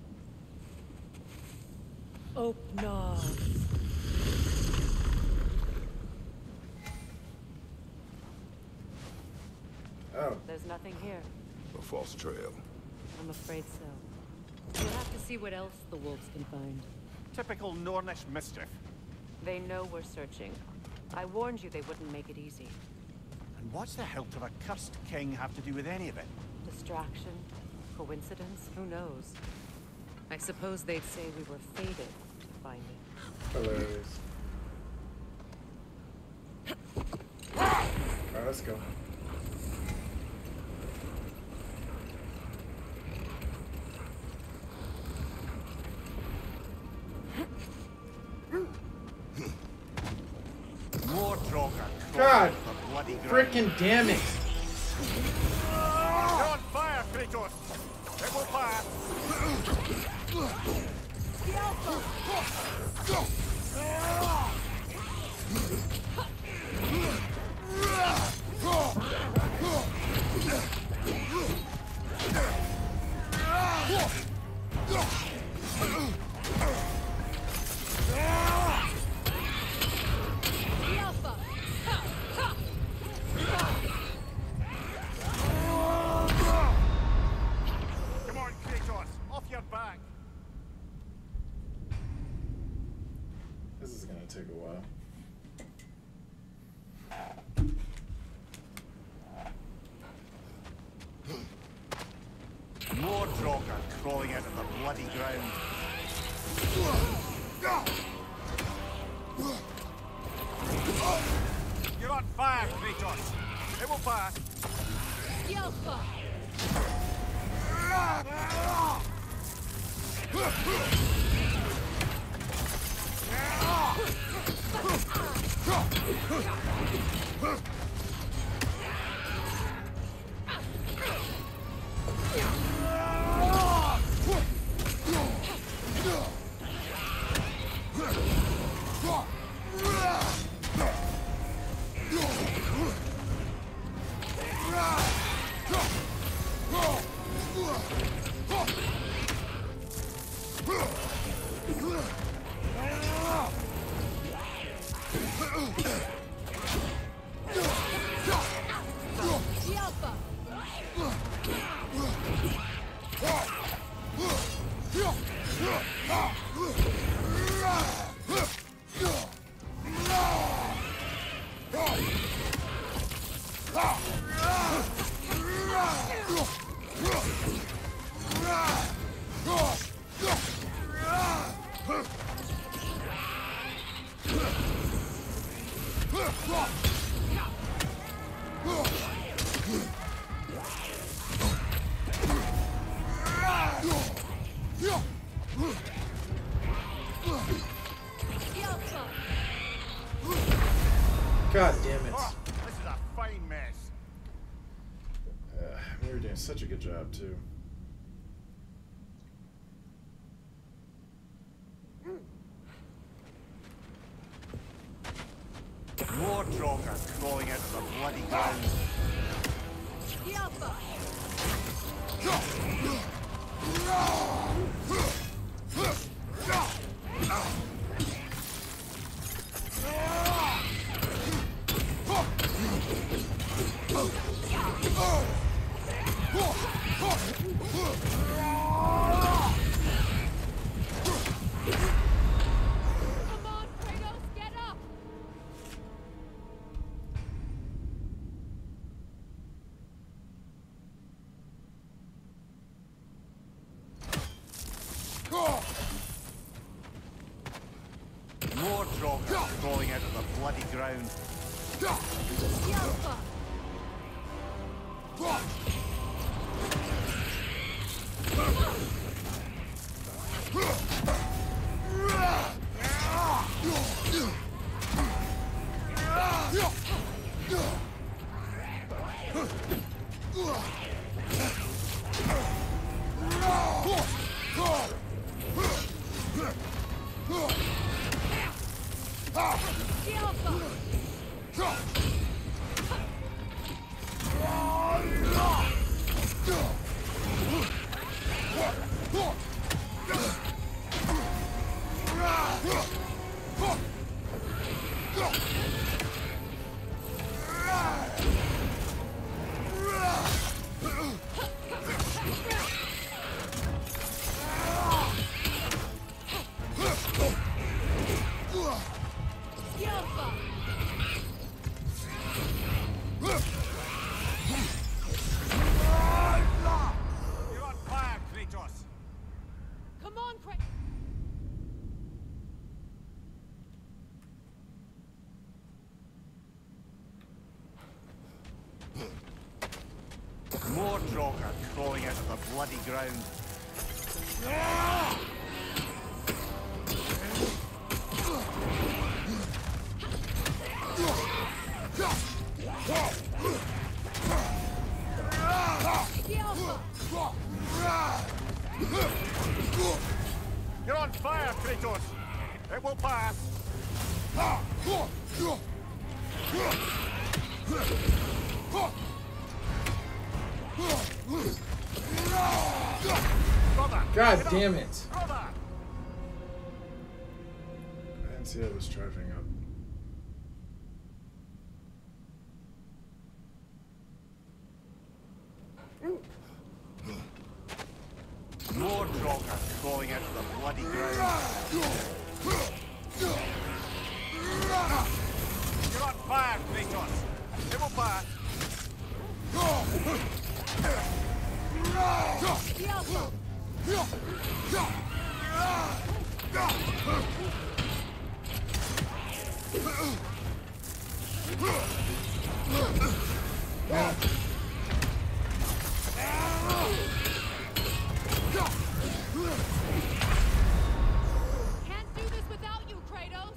D: Oh, no.
A: Oh.
D: There's nothing here.
C: A false trail.
D: I'm afraid so. We'll have to see what else the wolves can find.
E: Typical Nornish mischief.
D: They know we're searching. I warned you they wouldn't make it easy.
E: And what's the hilt of a cursed king have to do with any of it?
D: Distraction? Coincidence? Who knows? I suppose they'd say we were fated to find it.
A: Hilarious. Alright, let's go.
E: More Draugr.
F: God,
E: The bloody ground.
F: frickin' damn it!
E: You're on fire, Kratos! It will pass! Come on, Kratos! Off your back!
A: This is gonna take a while.
E: More Draugr crawling out of the bloody ground. You're on fire, Kratos! It will pass!
F: God damn it.
E: Oh, this is a fine mess.
A: Uh, we were doing such a good job, too.
E: More Draugr crawling out of the bloody ground.
G: Come on, Kratos, get up!
E: More Draugr crawling out of the bloody ground. You're on fire, Kratos!
G: Come on, Kratos!
E: More Draugr crawling out of the bloody ground. You're on fire, Kratos! It will pass! Brother!
F: God damn it!
E: Brother!
A: I didn't see it was charging up.
E: More Draugr crawling out of the bloody ground. You're on fire, Kratos! It will pass!
G: Can't do this without you, Kratos!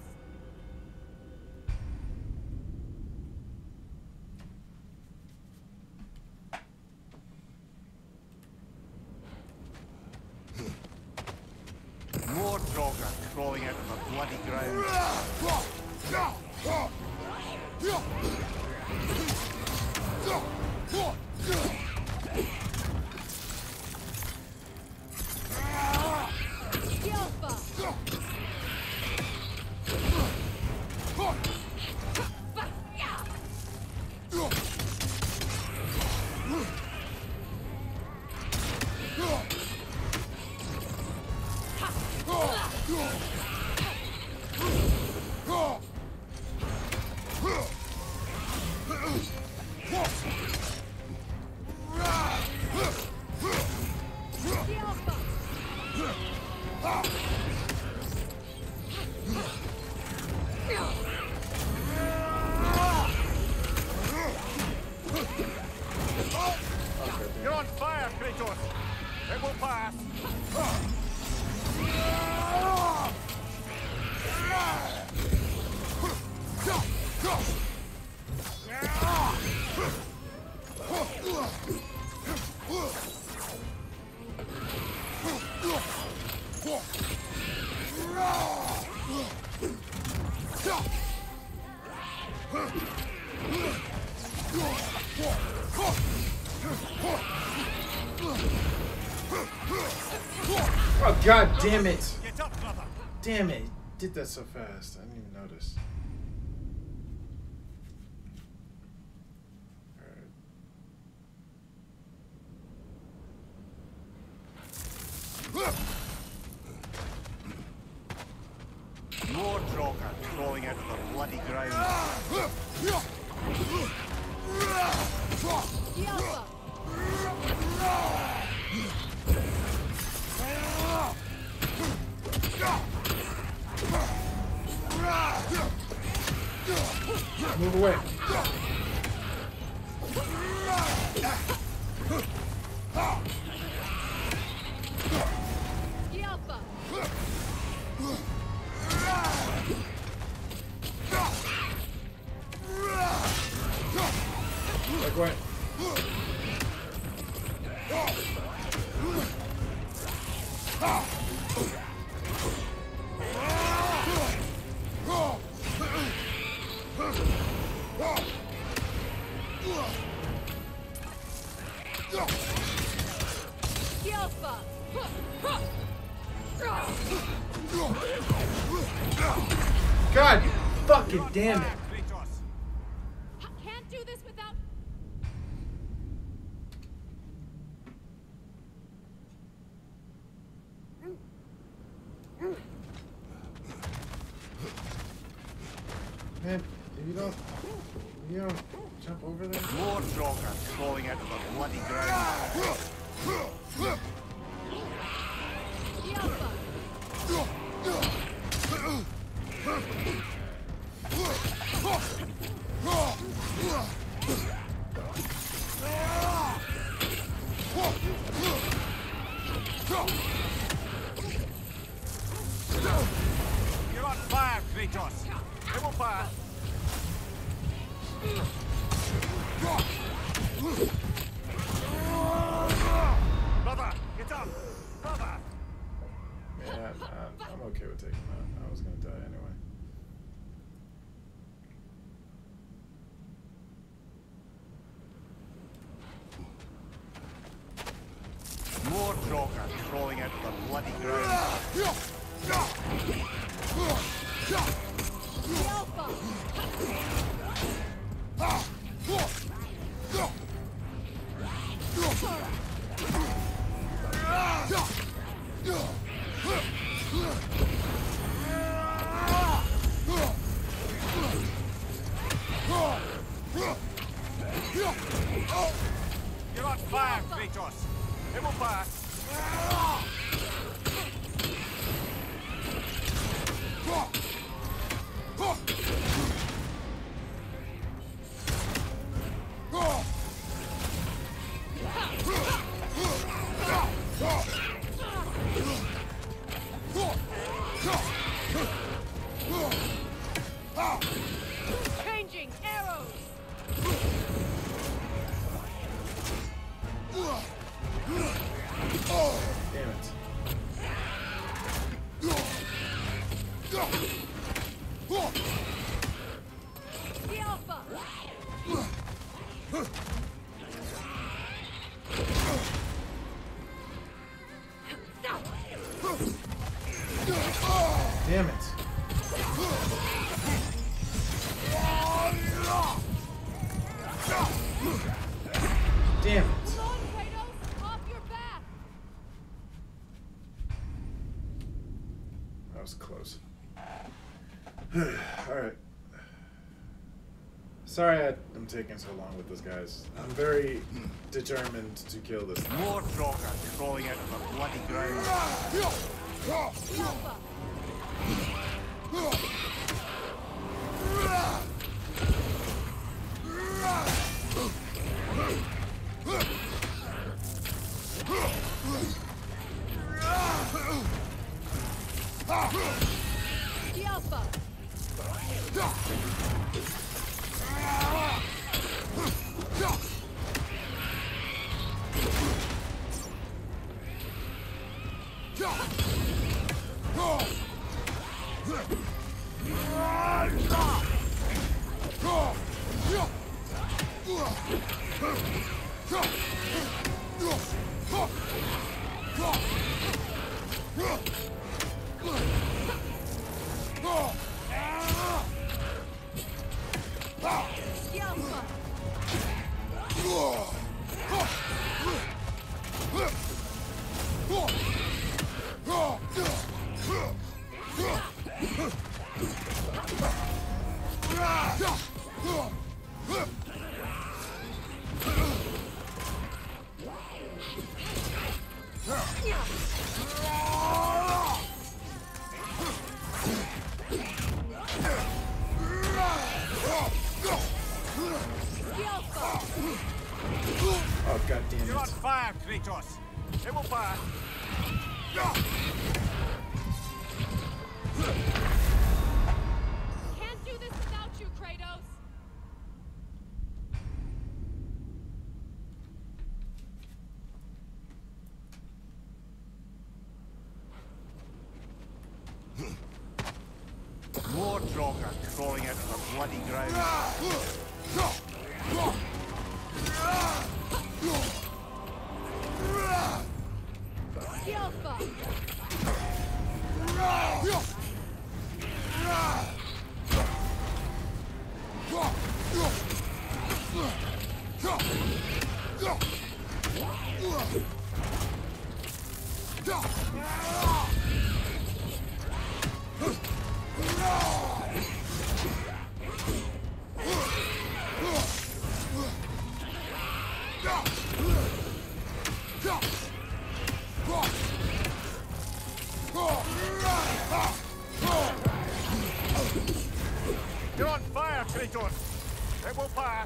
E: More Draugr crawling out of the bloody ground. You're on fire, Kratos! It will pass!
F: Oh god damn it!
E: Get up, brother!
F: Damn it! Did that so fast. I didn't even notice.
E: More Draugr crawling out of the bloody ground.
F: Move away.
G: Alpha.
A: Like what?
G: Alpha.
F: God fucking damn it.
E: Kratos.
G: I can't do this without.
F: Man, if you don't, if you don't jump over there.
E: More Draugr crawling out of the bloody ground.
G: Alpha.
E: You're on fire, Kratos. It will pass. Brother, get up! Brother!
A: Yeah, I'm, I'm okay with taking that. I was gonna die anyway.
E: More Draugr crawling out of the bloody ground.
G: Alpha.
E: You're on fire, Kratos. It will pass.
G: Changing arrows.
A: Damn it.
G: The Alpha.
F: Damn it. Damn it.
G: Come on, Kratos. Off your back.
A: That was close. Alright. Sorry I, I'm taking so long with this, guys. I'm very determined to kill this thing.
E: More Draugr crawling out of the bloody ground.
G: Alpha. The Alpha. The Alpha.
F: God damn
E: You're on
F: it.
E: fire, Kratos. It will pass.
G: Can't do this without you, Kratos.
E: More Draugr crawling out of the bloody ground.
G: Yelfa!
E: You're on fire, Kratos. It will pass.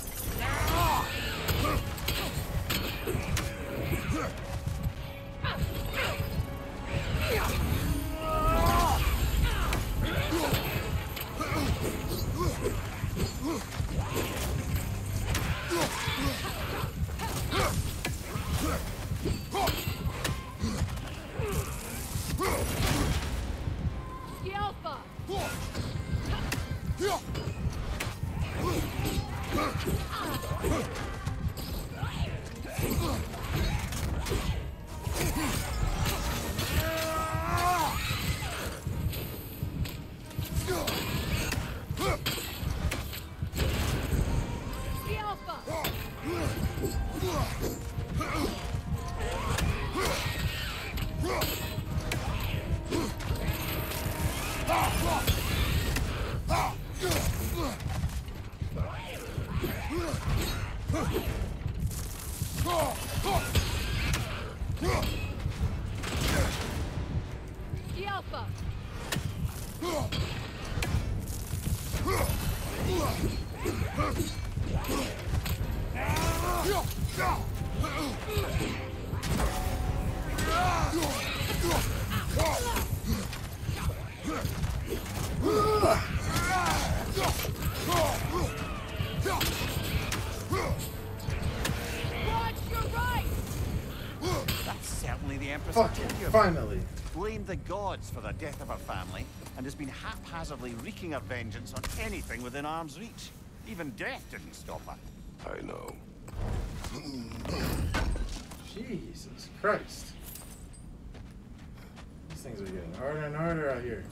G: Yelfa! Yelfa! Watch your right!
E: That's certainly the Empress
F: Fuck
E: of
F: it,
E: Tokyo.
F: finally.
E: Blamed the gods for the death of her family, and has been haphazardly wreaking her vengeance on anything within arm's reach. Even death didn't stop her.
C: I know.
F: Jesus Christ. These things are getting harder and harder out here.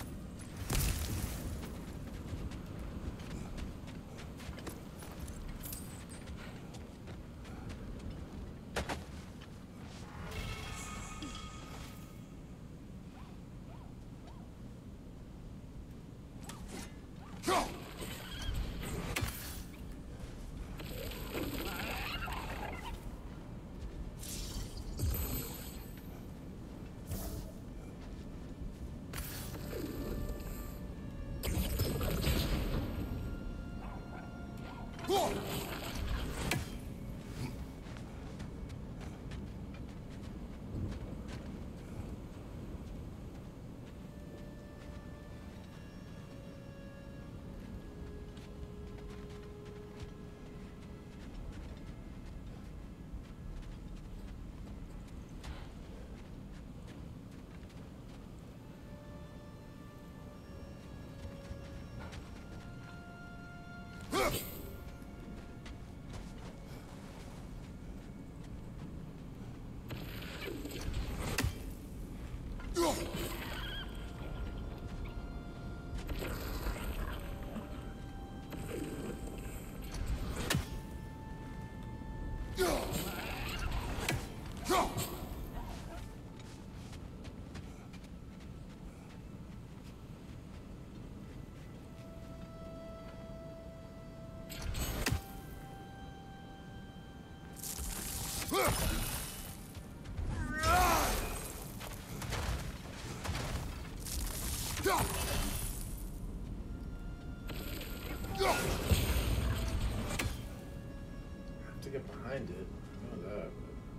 F: I have to get behind it. know that.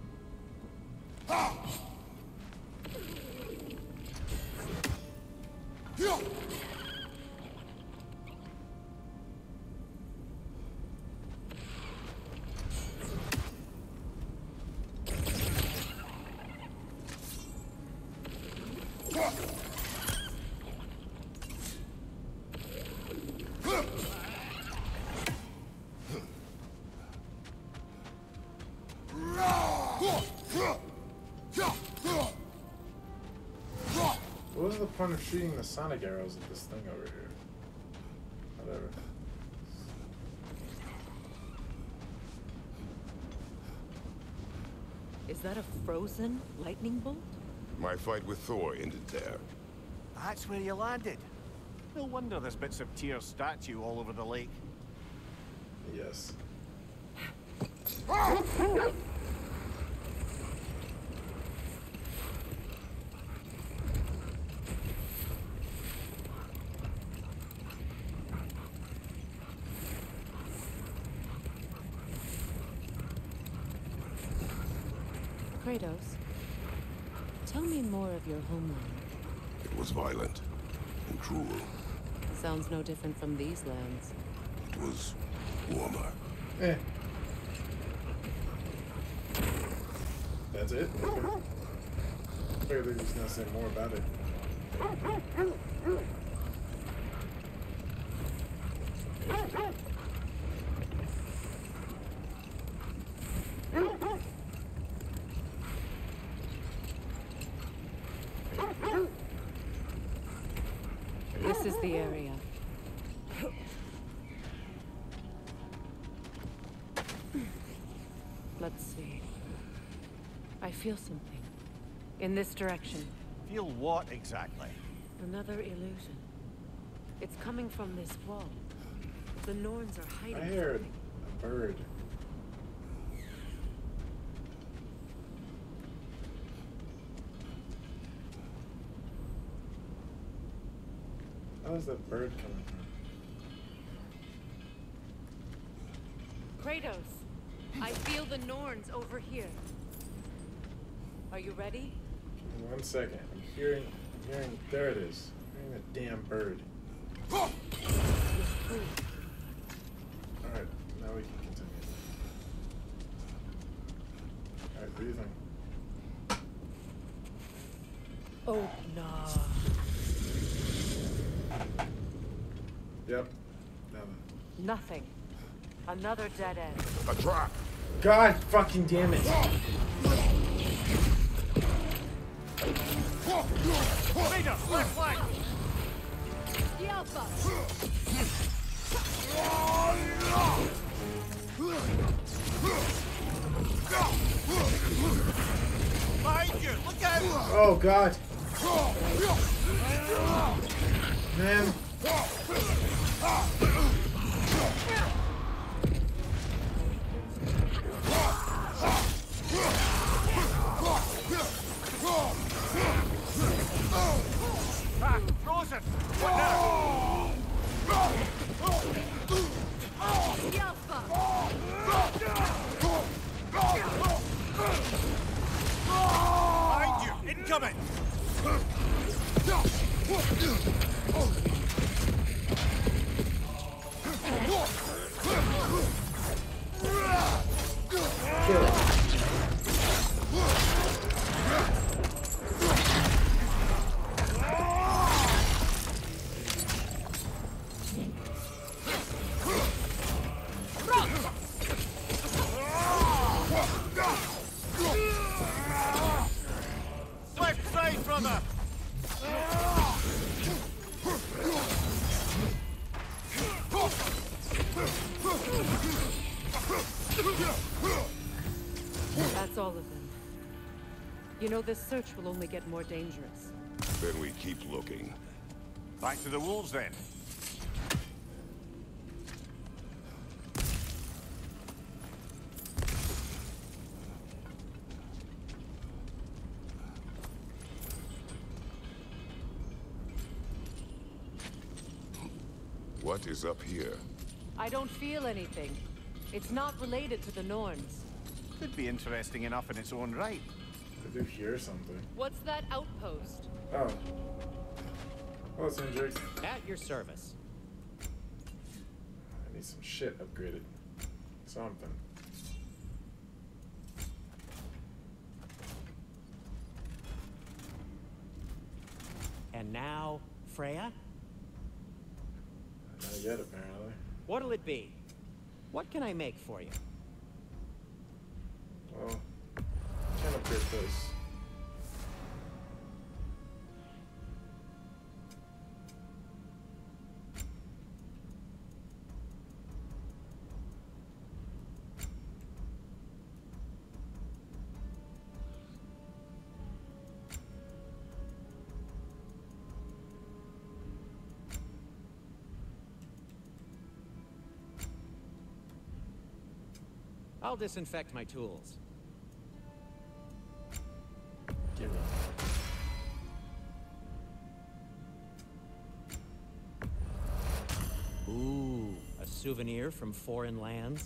F: What was the point of shooting the sonic arrows at this thing over here? Whatever.
D: Is that a frozen lightning bolt?
C: My fight with Thor ended there.
E: That's where you landed. No wonder there's bits of Tyr's statue all over the lake.
F: Yes.
D: Kratos, tell me more of your homeland.
C: It was violent and cruel.
D: Sounds no different from these lands.
C: It was warmer.
F: Eh. That's it? Okay. Clearly he's gonna say more about it.
D: This is the area. Let's see. I feel something. In this direction.
E: Feel what exactly?
D: Another illusion. It's coming from this wall. The Norns are hiding.
F: I heard a bird. How's that bird coming from?
D: Kratos, I feel the Norns over here. Are you ready?
F: One second. I'm hearing, I'm hearing, there it is. I'm hearing a damn bird. Alright, now we can continue. Alright, breathing.
D: Oh, no.
F: Yep. Nothing.
D: Nothing. Another dead end.
C: A trap!
F: God fucking damn it!
E: Leader, left flank!
G: The Alpha!
E: Behind you! Look out!
F: Oh god! Man.
E: Ah, frozen! What now?
G: The Alpha!
E: Behind you! Incoming!
F: Kill it.
E: Left side, brother!
D: That's all of them. You know, this search will only get more dangerous.
C: Then we keep looking.
E: Back to the wolves, then.
C: What is up here?
D: I don't feel anything. It's not related to the Norns.
E: Could be interesting enough in its own right.
F: I do hear something.
G: What's that outpost?
F: Oh. Oh, it's Hendrix.
H: At your service.
F: I need some shit upgraded. Something.
H: And now, Freya?
F: Not yet, apparently.
H: What'll it be? What can I make for you?
F: Well, can't upgrade this.
H: I'll disinfect my tools.
F: Give me.
H: Ooh, a souvenir from foreign lands?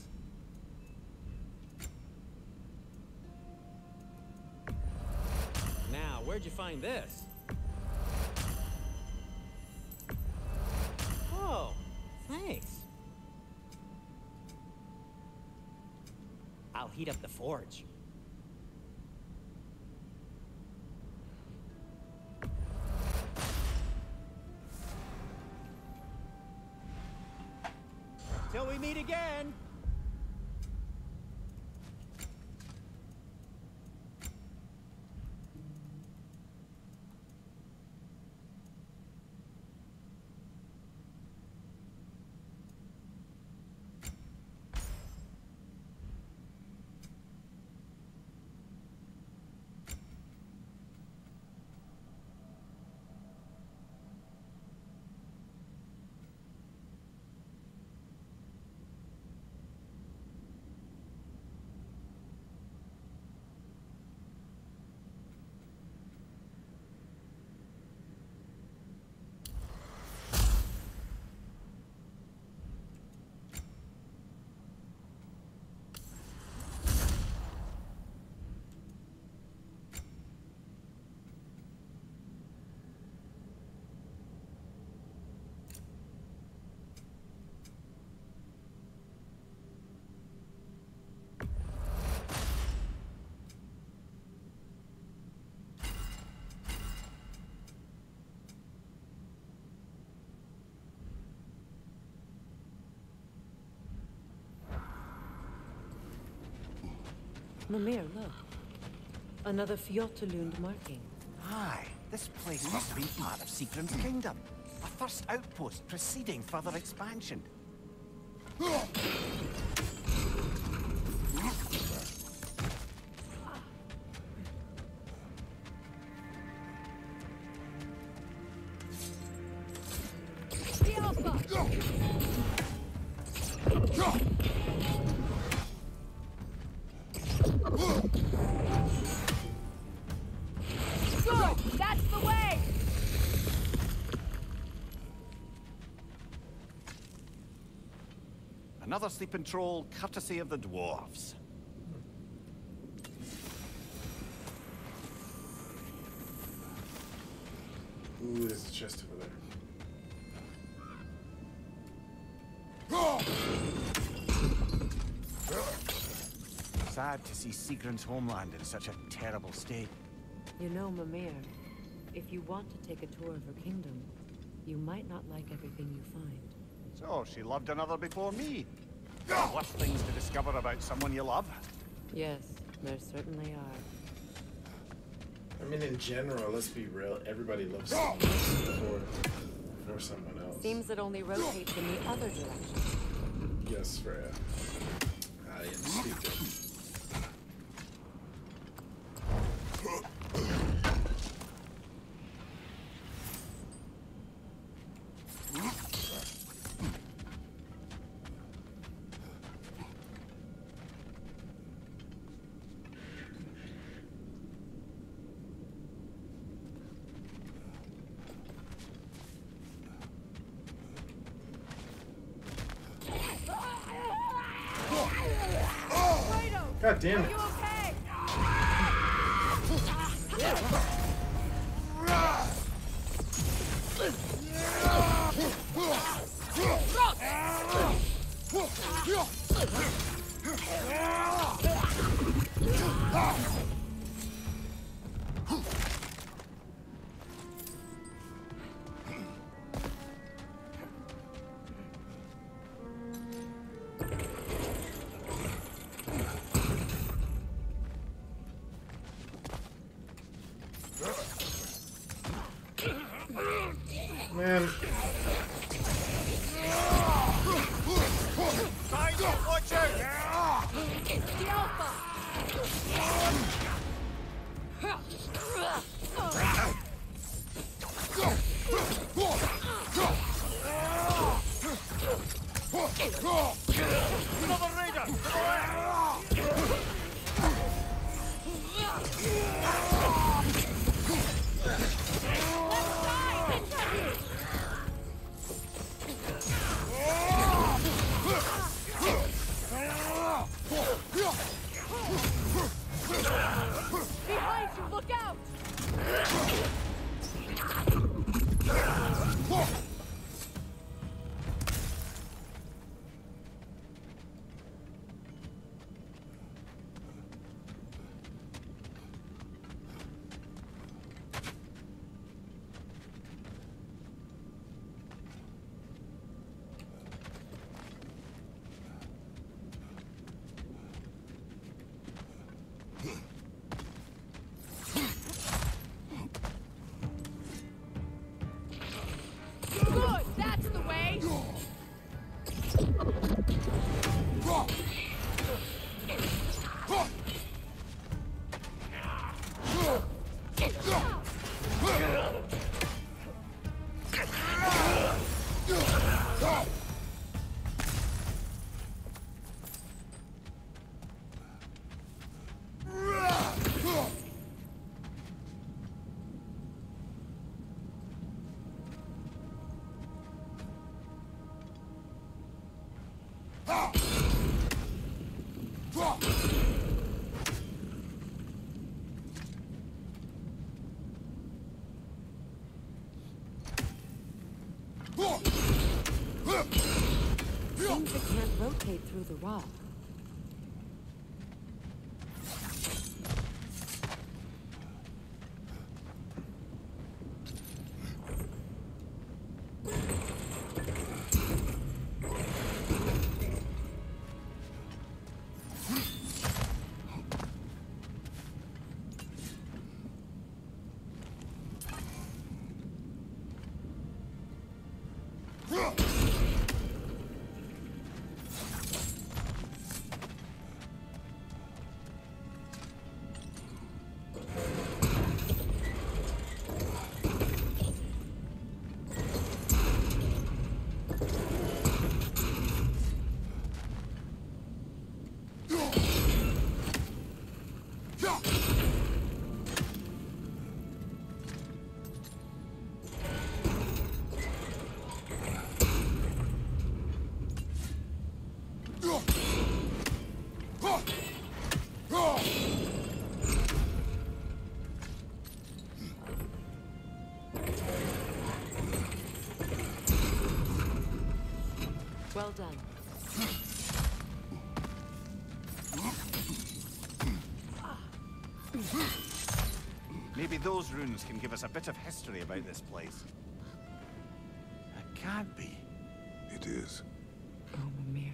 H: Now, where'd you find this? Oh, thanks. I'll heat up the forge. Till we meet again!
D: Mimir, look. Another Fjotalund marking.
E: Aye, this place must have been part of Sigrun's kingdom. A first outpost preceding further expansion.
G: The Alpha! Good! That's the way!
E: Another sleeping troll, courtesy of the dwarves.
F: Ooh, there's a chest over there.
E: Sad to see Sigrun's homeland in such a terrible state.
D: You know, Mimir, if you want to take a tour of her kingdom, you might not like everything you find.
E: So, she loved another before me. Worse things to discover about someone you love.
D: Yes, there certainly are.
F: I mean, in general, let's be real. Everybody loves someone else before, before someone else.
D: Seems it only rotates in the other direction.
F: Yes, Freya. I am stupid.
G: Kratos!
F: God damn
G: Are
F: it.
G: you okay?
F: Man.
E: Watch out!
G: The Alpha!
E: Another raider!
G: Behind you, look out! Good, that's the way!
D: Seems it can't rotate through the rock. Well done.
E: Maybe those runes can give us a bit of history about this place. It can't be.
C: It is.
D: Oh, Mimir.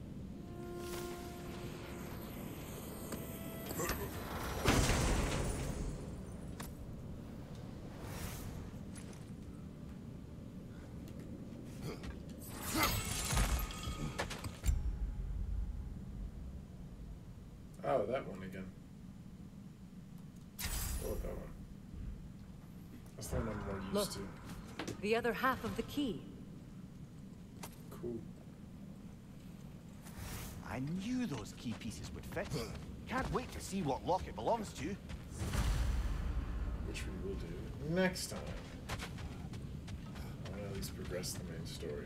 F: Oh, that one again. Oh, that one. That's the one I'm more used
D: Look.
F: to.
D: The other half of the key.
F: Cool.
E: I knew those key pieces would fit. Can't wait to see what lock it belongs to.
F: Which we will do next time. I want to at least progress the main story.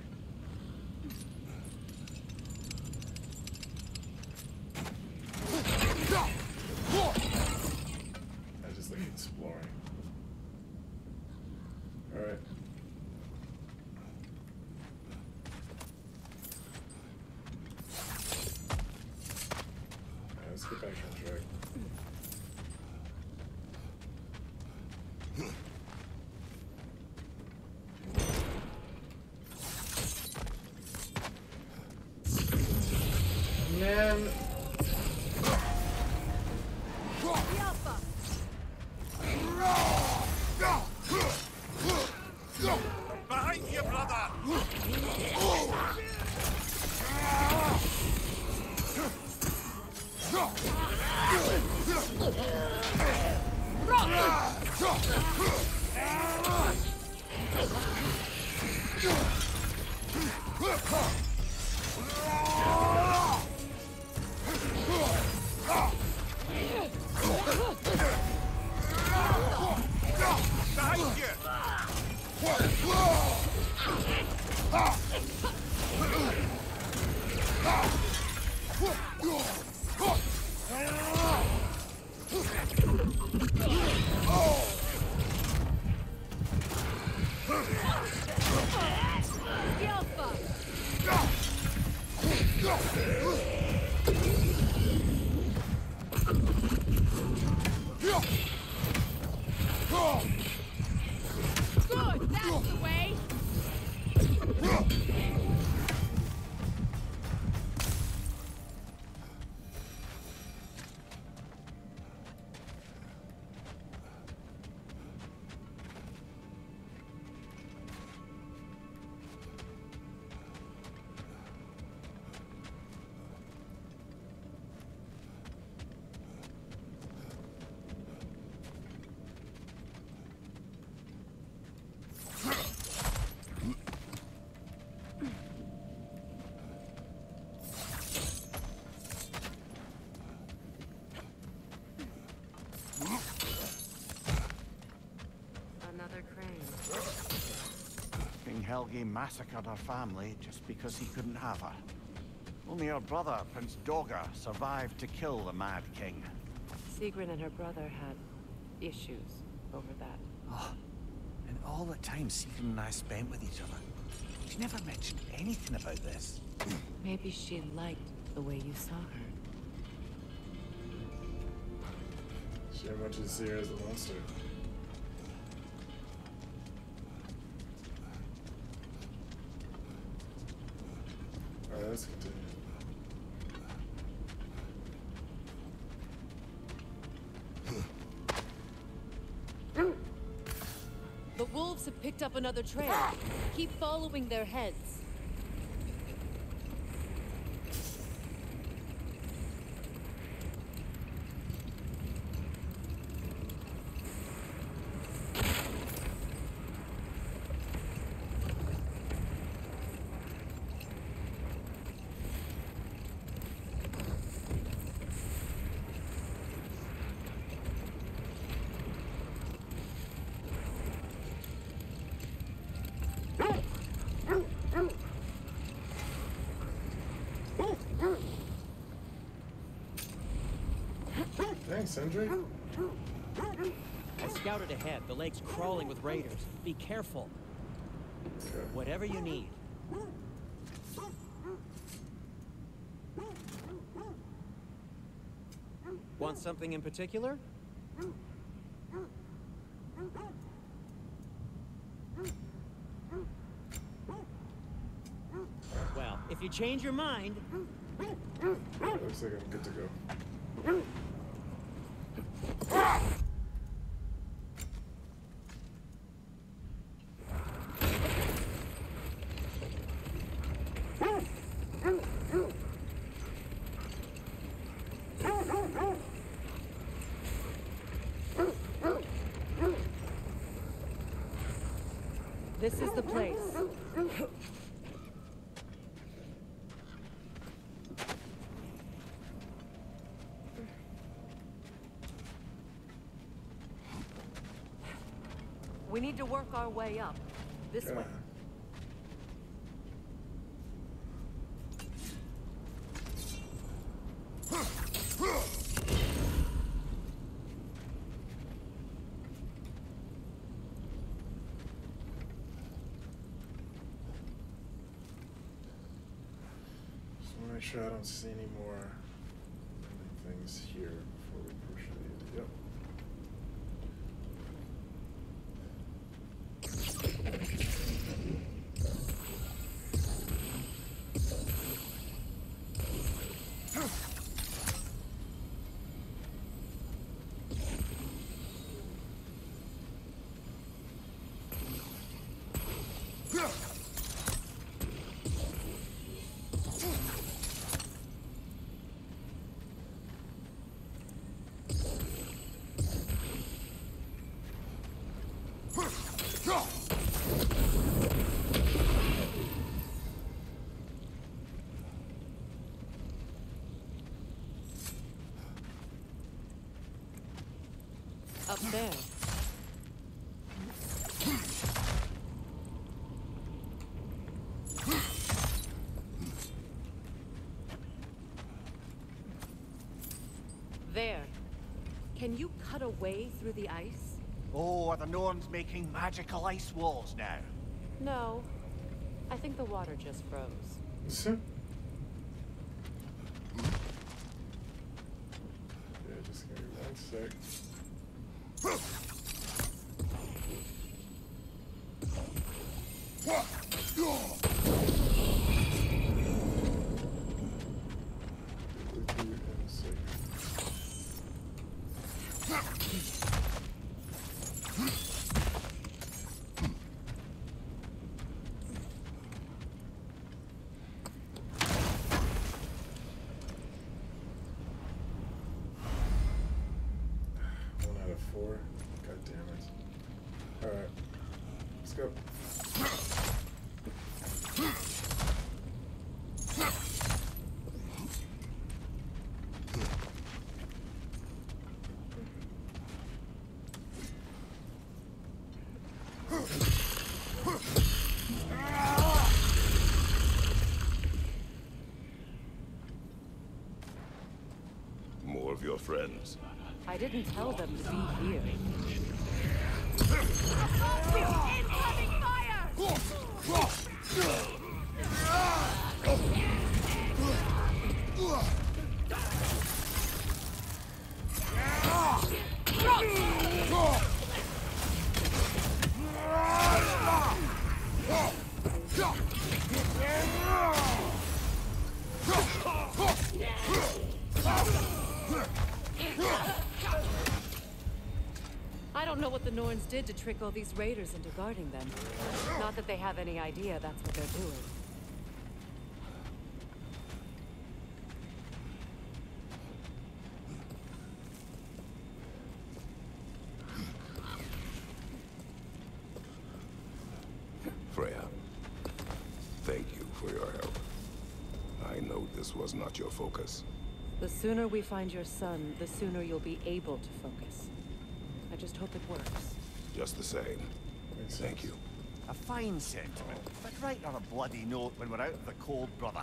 A: let's get back on track.
F: Man.
E: Behind you, brother! Behind you!
G: Good, that's the way.
D: Another crane.
E: King Helgi massacred her family just because he couldn't have her. Only her brother, Prince Dogger, survived to kill the Mad King.
D: Sigrun and her brother had issues over that.
E: Oh, and all the time Sigrun and I spent with each other, she never mentioned anything about this.
D: Maybe she liked the way you saw her.
A: She didn't want you to see her as the monster. Alright, let's continue.
D: The wolves have picked up another trail. Keep following their heads.
A: Thanks, Sindri.
H: I scouted ahead. The lake's crawling with raiders. Be careful.
A: Okay.
H: Whatever you need. Want something in particular? Well, if you change your mind...
A: Looks like I'm good to go.
D: This is the place. We need to work our way up. This
A: Yeah.
D: way.
A: Just want to make sure I don't see any more things
F: things here before we proceed. Yep.
D: Up there. There. Can you cut a way through the ice?
E: Oh, are the Norns making magical ice walls now?
D: No. I think the water just froze.
F: Yeah, just give me one sec. Four. God damn it. Alright. Let's go.
C: More of your friends.
D: I didn't tell them to be here.
G: Incoming fire!
D: I don't know what the Norns did to trick all these raiders into guarding them. Not that they have any idea that's what they're doing.
C: Freya, thank you for your help. I know this was not your focus.
D: The sooner we find your son, the sooner you'll be able to focus. I just hope it works.
C: Just the same. Thank you.
E: A fine sentiment, but write on a bloody note when we're out of the cold, brother.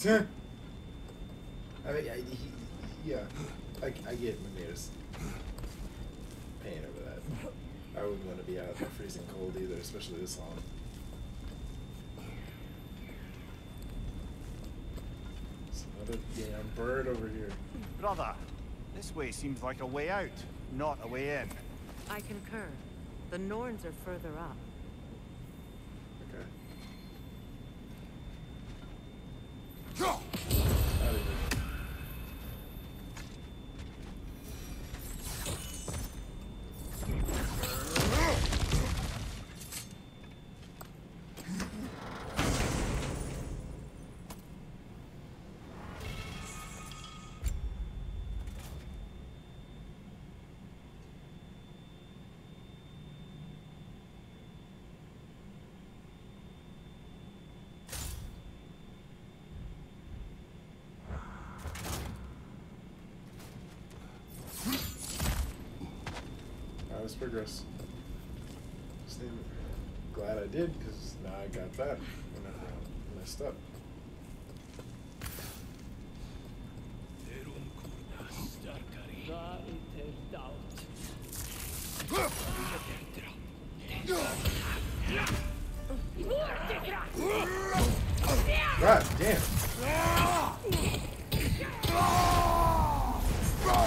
F: I mean, I, he, yeah, I, I get Mimir's pain over that. I wouldn't want to be out in the freezing cold either, especially this long. There's another damn bird over here.
E: Brother, this way seems like a way out, not a way in.
D: I concur. The Norns are further up.
F: Okay. Out of here. Let's progress. Just need, glad I did, because now I got that whenever I messed up. God damn.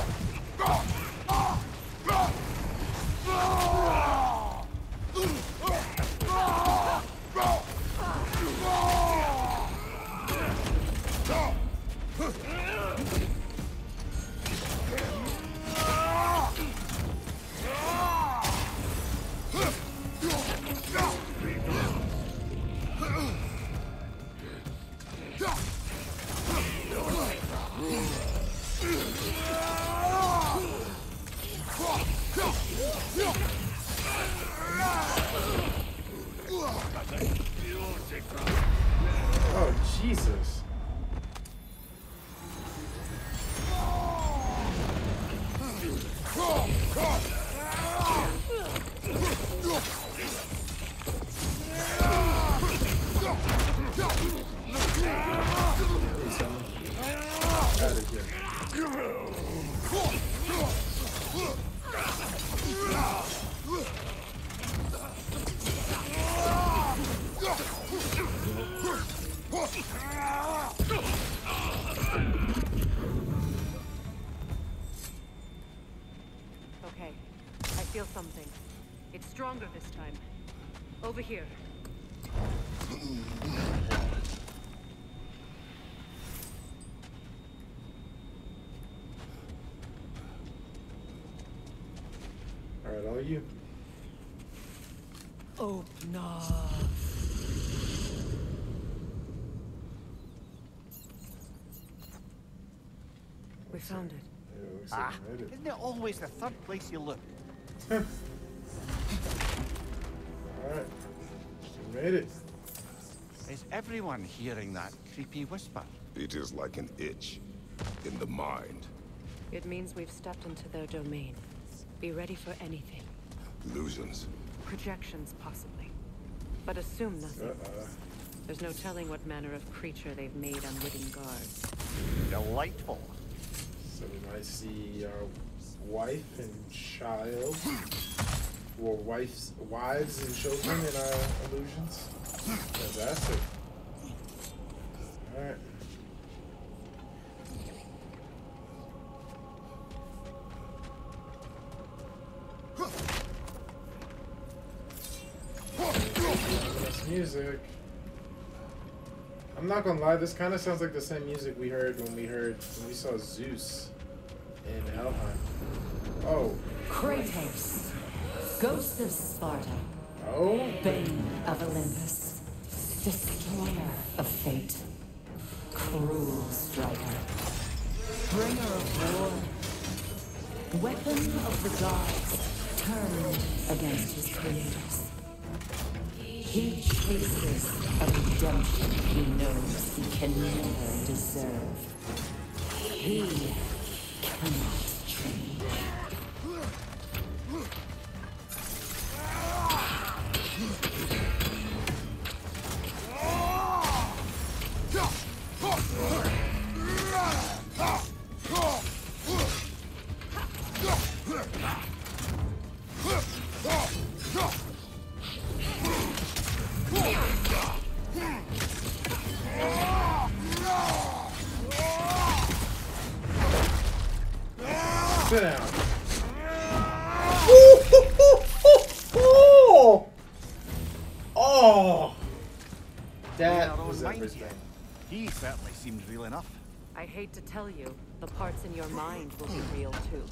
D: Okay. I feel something. It's stronger this time. Over here.
F: Alright, all you.
D: Open up. We found it.
F: Yeah, it looks
E: Ah,
F: like we made it.
E: isn't it always the third place you look?
F: Alright. We made it.
E: Is everyone hearing that creepy whisper?
C: It is like an itch in the mind.
D: It means we've stepped into their domain. Be ready for anything.
C: Illusions.
D: Projections, possibly. But assume nothing.
F: Uh-uh.
D: There's no telling what manner of creature they've made unwitting guards.
E: Delightful.
F: So we might see our wife and child, or wife's wives and children in our illusions. Fantastic. All right. This music. I'm not gonna lie, this kind of sounds like the same music we heard when we heard when we saw Zeus in Helheim. Oh.
I: Kratos, ghost of Sparta,
F: Oh.
I: bane of Olympus, destroyer of fate, cruel striker, bringer of war, weapon of the gods, turned against his creators. He chases a redemption he knows he can never deserve. He cannot change.
F: Sit down. Oh, oh, that
E: Our own
F: was
E: minds
F: everything.
E: yet. He certainly seemed real enough.
D: I hate to tell you, the parts in your mind will be real too.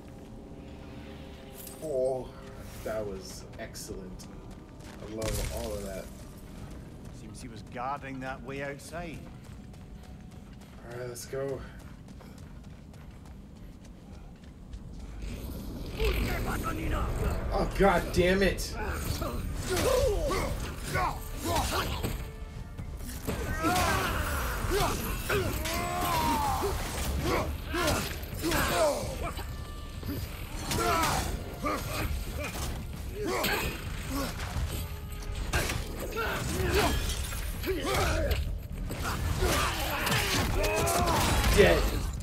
F: Oh, that was excellent. I love all of that.
E: Seems he was guarding that way outside.
F: All right, let's go. Oh, god damn it! Dead.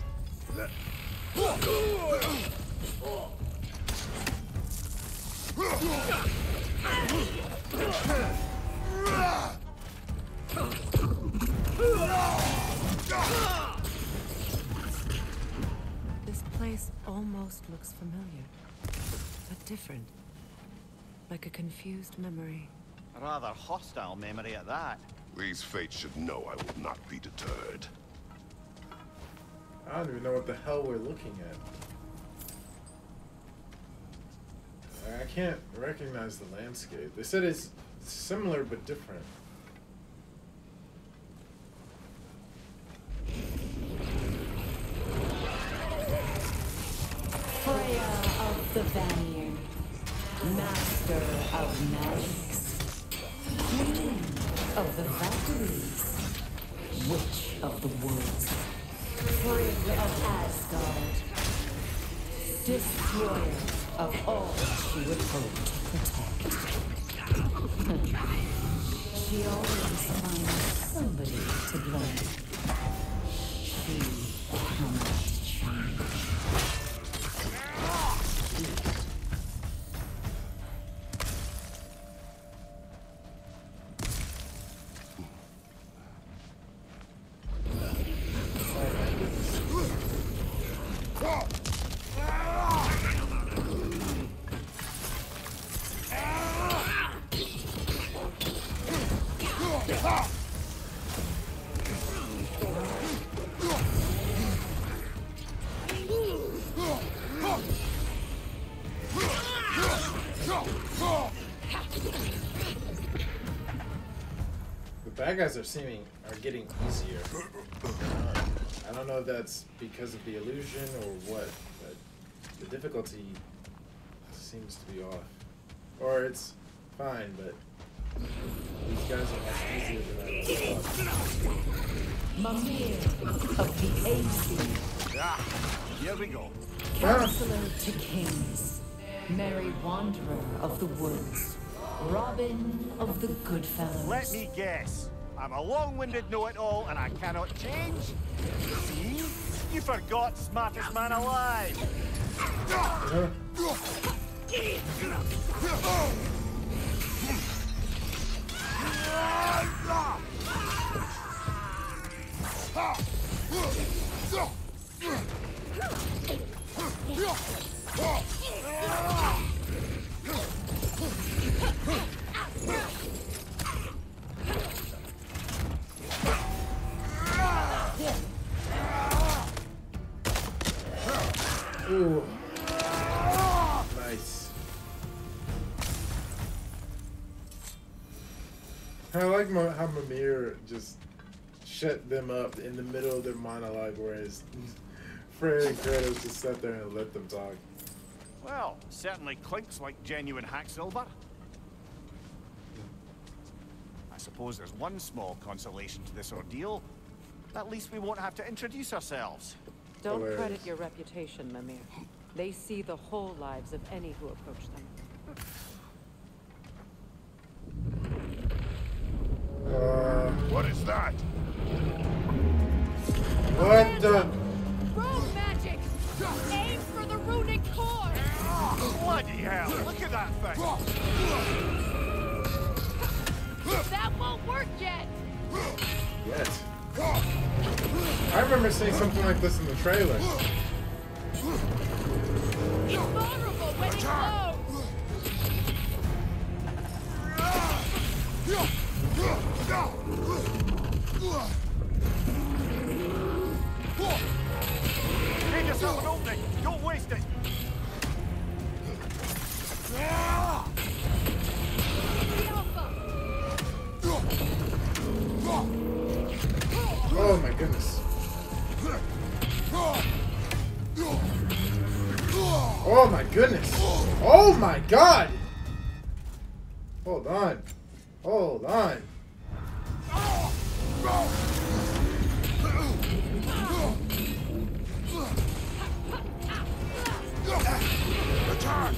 D: This place almost looks familiar, but different. Like a confused memory.
E: A rather hostile memory at that.
C: These fates should know I will not be deterred.
F: I don't even know what the hell we're looking at. I can't recognize the landscape. They said it's similar but different.
I: Freya of the Vanir, master of magics, queen of the Valkyries, witch of the woods, Frigg of Asgard, destroyer of all she would hope to protect. She always finds somebody to blame. She cannot change.
F: The bad guys are seeming are getting easier. Uh, I don't know if that's because of the illusion or what, but the difficulty seems to be off. Or it's fine, but these guys are much easier than I thought.
I: Mimir of the A C.
E: Ah, here we go.
I: Counselor to Kings. Merry Wanderer of the Woods. Robin of the Goodfellows.
E: Let me guess. I'm a long-winded know-it-all and I cannot change? See? You forgot smartest man alive.
F: Huh? Ooh. Nice. I like mo how Mimir just shut them up in the middle of their monologue, whereas Fred and Kratos just sat there and let them talk.
E: Well, certainly clinks like genuine hack silver. I suppose there's one small consolation to this ordeal. At least we won't have to introduce ourselves.
D: Don't
F: Hilarious.
D: credit your reputation, Mimir. They see the whole lives of any who approach them.
F: Uh,
C: What is that?
F: what the?
G: Rogue magic! Aim for the runic core!
E: Bloody hell! Look at that thing!
G: That won't work yet!
F: Yes. I remember seeing something like this in the trailer.
G: It's vulnerable when it glows!
E: Make yourself an opening! Don't waste it!
G: The alpha!
F: Oh my goodness. Oh my goodness. Oh my god. Hold on. Hold on.
C: Attack!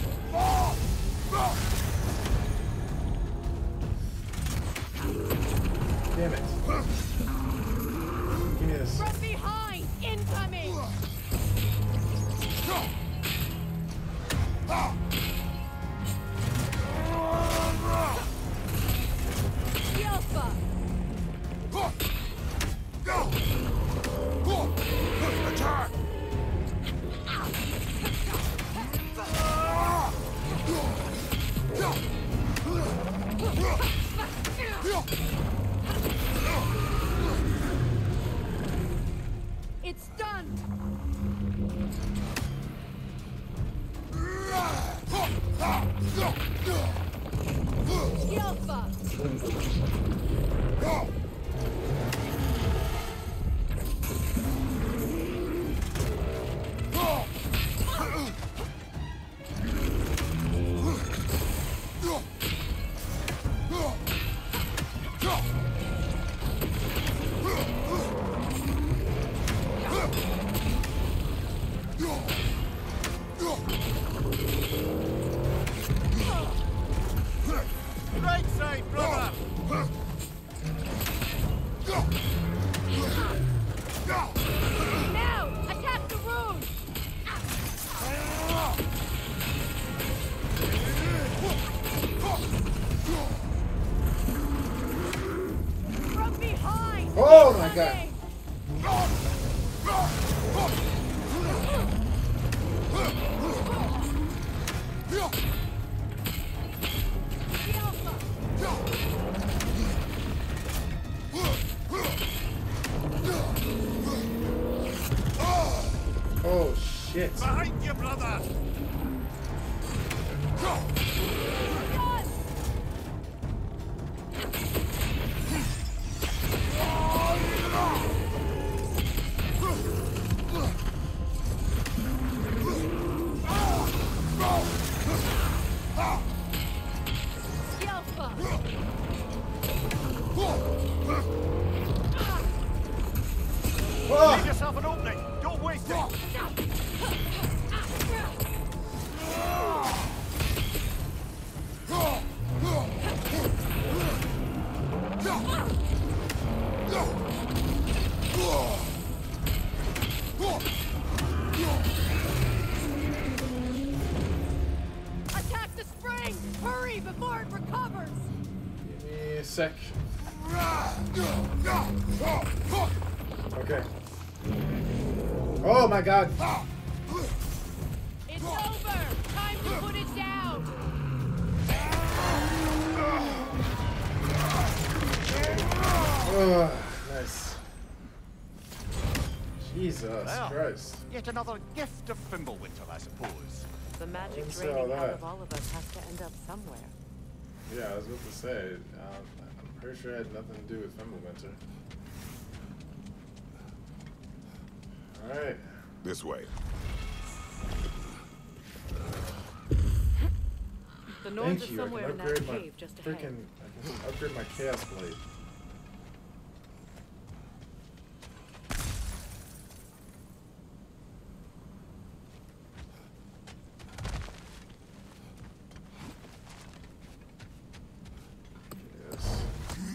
F: Damn it. Give me this.
G: From behind! Incoming! The alpha!
C: Attack!
G: It's done! The alpha!
E: Right side, brother!
G: Now! Attack the rune! From behind!
F: Oh my god.
G: Incoming! The alpha!
F: Oh shit.
E: Behind you, brother!
G: before it recovers!
F: Give me a sec. Okay. Oh my god.
G: It's over! Time to put it down!
F: Oh, nice. Jesus
E: Well,
F: Christ.
E: Yet another gift of Fimbulwinter, I suppose.
D: The magic
F: Wouldn't say
D: draining
F: all
D: out
F: that.
D: of all of us has to end up somewhere.
F: Yeah, I was about to say, um, I'm pretty sure it had nothing to do with Fimbulwinter. Alright.
C: This way.
D: The Norns
F: Thank
D: are
F: you. I
D: somewhere
F: can
D: in that
F: upgrade my
D: cave just
F: freaking.
D: ahead.
F: I can upgrade my Chaos Blade. Yes.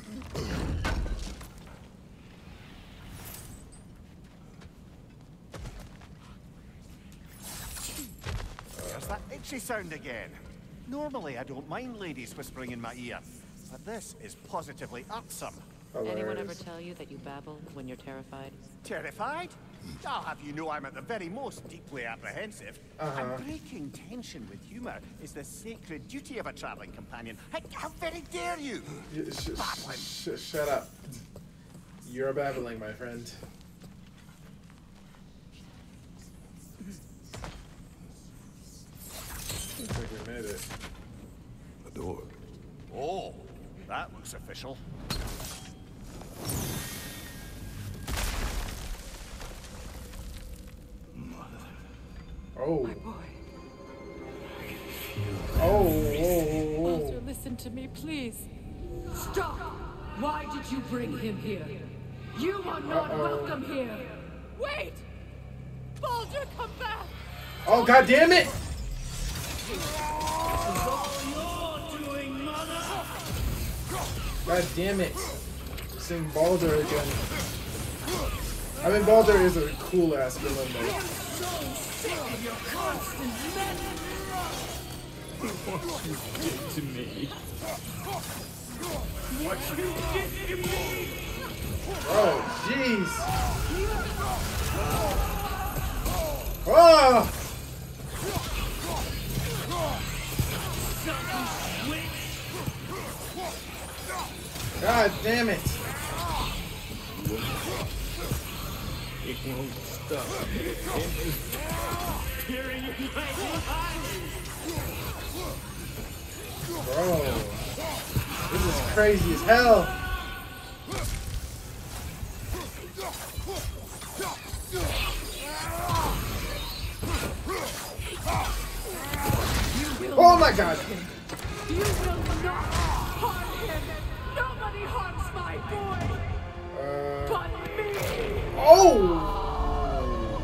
E: There's that itchy sound again. Normally, I don't mind ladies whispering in my ear, but this is positively irksome.
D: Anyone ever
F: Hilarious.
D: tell you that you babble when you're terrified?
E: Terrified? I'll have you know I'm at the very most deeply apprehensive.
F: Uh-huh.
E: And breaking tension with humor is the sacred duty of a traveling companion. How, how very dare you?
F: Y- sh-
E: Babbling.
F: sh- sh- shut up. You're babbling, my friend. Looks like we made it.
C: A door.
E: Oh, that looks official.
F: Oh. Oh, oh,
G: Baldur, listen to me, please. Stop! Why did you bring him here? You are not
F: Uh-oh.
G: welcome here! Wait! Baldur, come back!
F: oh, god damn it! God damn it. Seeing Baldur again. I mean, Baldur is a cool ass villain though.
H: What you did to me.
F: Oh, jeez. Oh! God damn it.
H: It won't stop. Peering in my eyes.
F: Bro. This is crazy as hell. Oh my god.
G: You will not harm him! Nobody harms my boy!
F: Uh,
G: But me!
F: oh!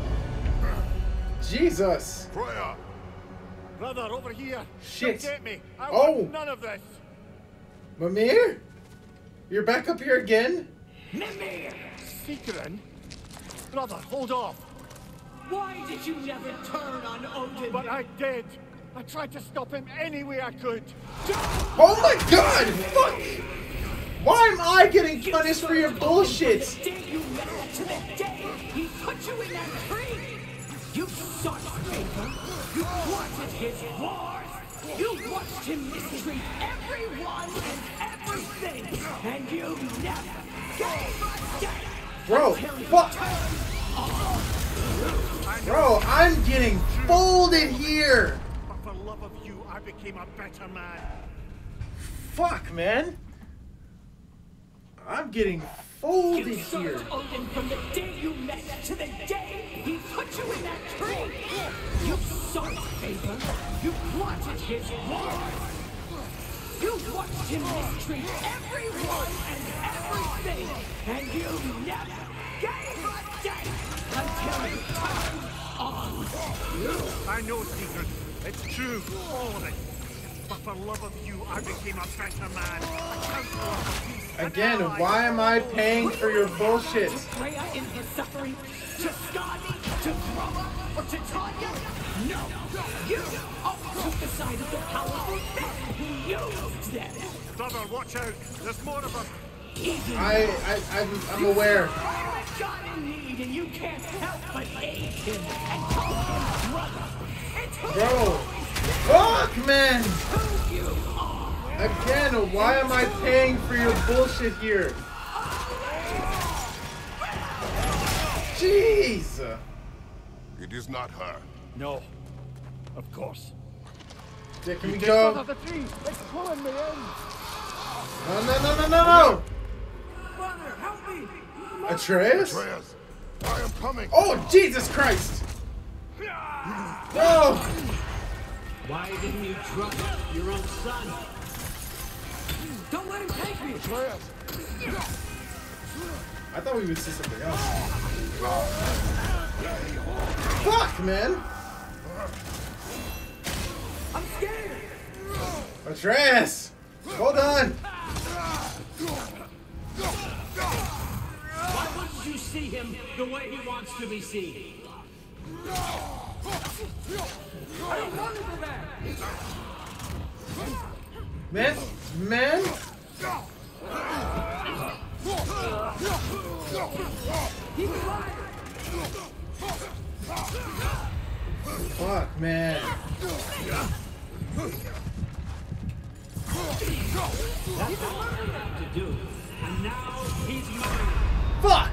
F: Jesus.
C: Freya!
E: Brother, over here.
F: Shit.
E: Don't get me. I
F: Oh.
E: want none of this.
F: Mimir? You're back up here again?
E: Secret? Brother, hold off.
G: Why did you never turn on Odin?
E: But I did. I tried to stop him any way I could.
F: Oh my god! Fuck! Why am I getting punished for your bullshit?
G: The day you met him to the day he put you in that tree! You sought favor. You wanted his wars. You watched him mistreat everyone and everything. And you never gave a damn.
F: Bro, fuck! Bro, I'm getting folded here!
E: But for love of you, I became a better man.
F: Fuck, man! I'm getting folded
G: You
F: here.
G: served Odin from the day you met to the day he put you in that tree. You sought favor. You wanted his wars. You watched him mistreat everyone and everything, and you never gave a damn until you turned on you.
E: I know, Secret. It's true. All of it. But for love of you, I became a better man. A counselor of peace. an
F: Again,
E: ally.
F: why am I paying for your bullshit?
G: To Freya in his suffering, to Skadi, to Groa, or to Tanya? No, you always took the side of the powerful men who use
E: Brother, watch out. There's more of them.
F: I, I, I'm, I'm aware.
G: Find a god in need and you can't help but aid him and call him brother. It's who
F: Bro.
G: you
F: Fuck, man.
G: who you are.
F: Again, why am I paying for your bullshit here? Jeez.
C: It is not her.
E: No. Of course.
F: Yeah, can we go?
E: the tree. It's pulling me in.
F: No, no, no, no, no, no.
G: Brother, help me.
F: Atreus?
C: Atreus, I am coming.
F: Oh, Jesus Christ. No.
G: Why didn't you trust your own son? Don't let him take me.
C: Atreus.
F: I thought we would see something else. Fuck, man.
G: I'm scared.
F: Atreus. Hold on.
G: Why wouldn't you see him the way he wants to be seen? I don't want to go back.
F: Man, man.
G: He's alive.
F: Fuck, man.
G: That's all I have to do. And now he's mine.
F: Fuck.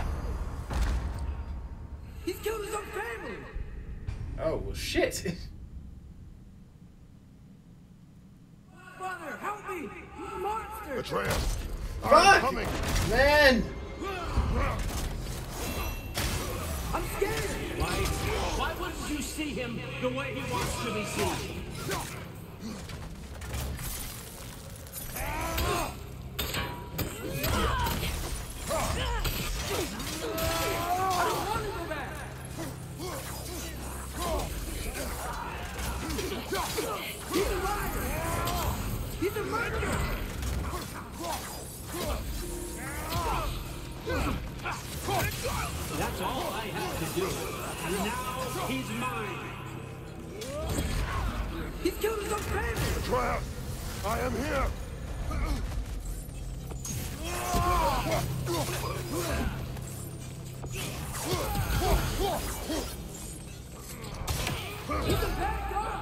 G: He's killed his own family.
F: Oh, well, shit.
G: Brother, help me. He's a monster.
C: Atreus, I am
F: Fuck.
C: coming.
F: Man.
G: I'm scared. Why? Why wouldn't you see him the way he wants to be seen? I don't want to go back. He's a liar. He's a murderer. That's all I have to do. And now he's mine. He's killed his own family.
C: Atreus, I am here.
G: He's a bad guy.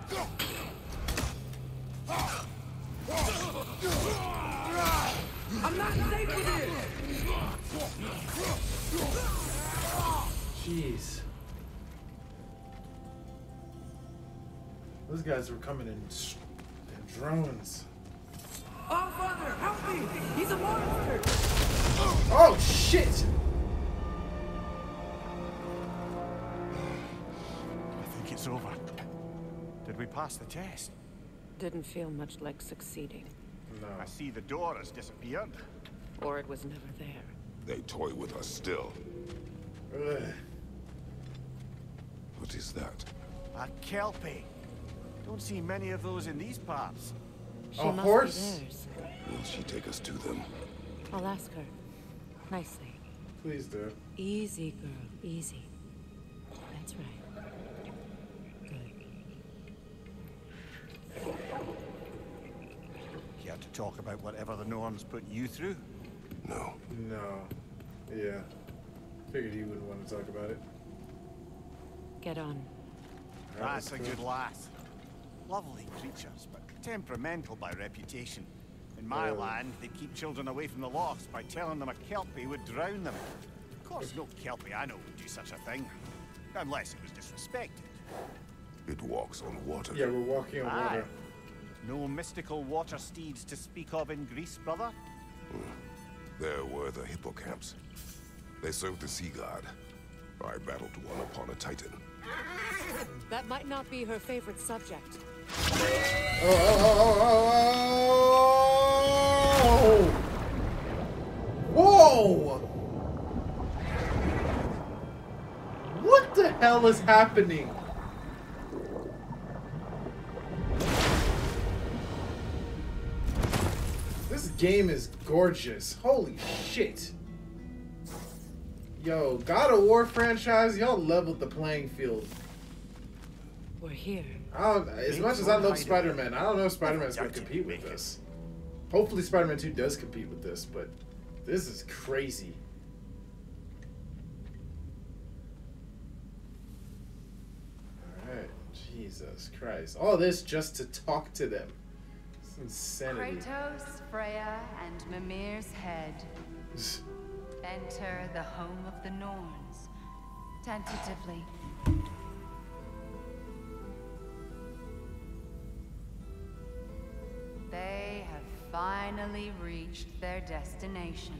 G: I'm not safe with him.
F: Jeez. Those guys were coming in, s- in drones.
G: Oh, Father, help me. He's a monster.
F: Oh, shit.
E: I think it's over. Did we pass the test?
D: Didn't feel much like succeeding.
F: No.
E: I see the door has disappeared.
D: Or it was never there.
C: They toy with us still.
F: Ugh.
C: What is that?
E: A kelpie. Don't see many of those in these parts.
D: She
F: A
D: must
F: horse?
D: be theirs.
C: Will she take us to them?
D: I'll ask her. Nicely.
F: Please do.
D: Easy, girl. Easy. That's right. Good.
E: Care to talk about whatever the Norns put you through?
C: No.
F: No. Yeah. Figured he wouldn't want to talk about it.
D: Get on.
F: Alright,
E: That's a
F: let's go.
E: good lass. Lovely creatures, but temperamental by reputation. In my
F: Oh.
E: land, they keep children away from the lochs by telling them a kelpie would drown them. Of course, no kelpie I know would do such a thing. Unless it was disrespected.
C: It walks on water.
F: Yeah, we're walking on
E: Aye.
F: water.
E: No mystical water steeds to speak of in Greece, brother?
C: There were the hippocamps. They served the sea god. I battled one upon a titan.
D: That might not be her favorite subject.
F: Oh, oh, oh, oh, oh, oh! Whoa! What the hell is happening? This game is gorgeous. Holy shit. Yo, God of War franchise, y'all leveled the playing field.
D: We're here.
F: I don't, as much as I love Spider-Man, I don't know if Spider-Man's gonna compete with this. Hopefully Spider-Man two does compete with this, but this is crazy. Alright, Jesus Christ. All this just to talk to them. It's insanity.
J: Kratos, Freya, and Mimir's head. Enter the home of the Norns. Tentatively. They have finally reached their destination.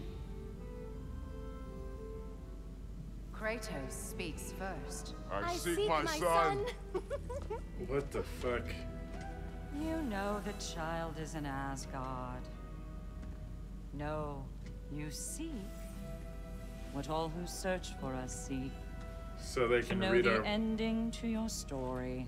J: Kratos speaks first.
C: I, seek, my, son.
A: What the fuck?
D: You know the child is in Asgard. No, you seek what all who search for us seek.
A: So they
D: To
A: can
D: know
A: read
D: the
A: our...
D: ending to your story.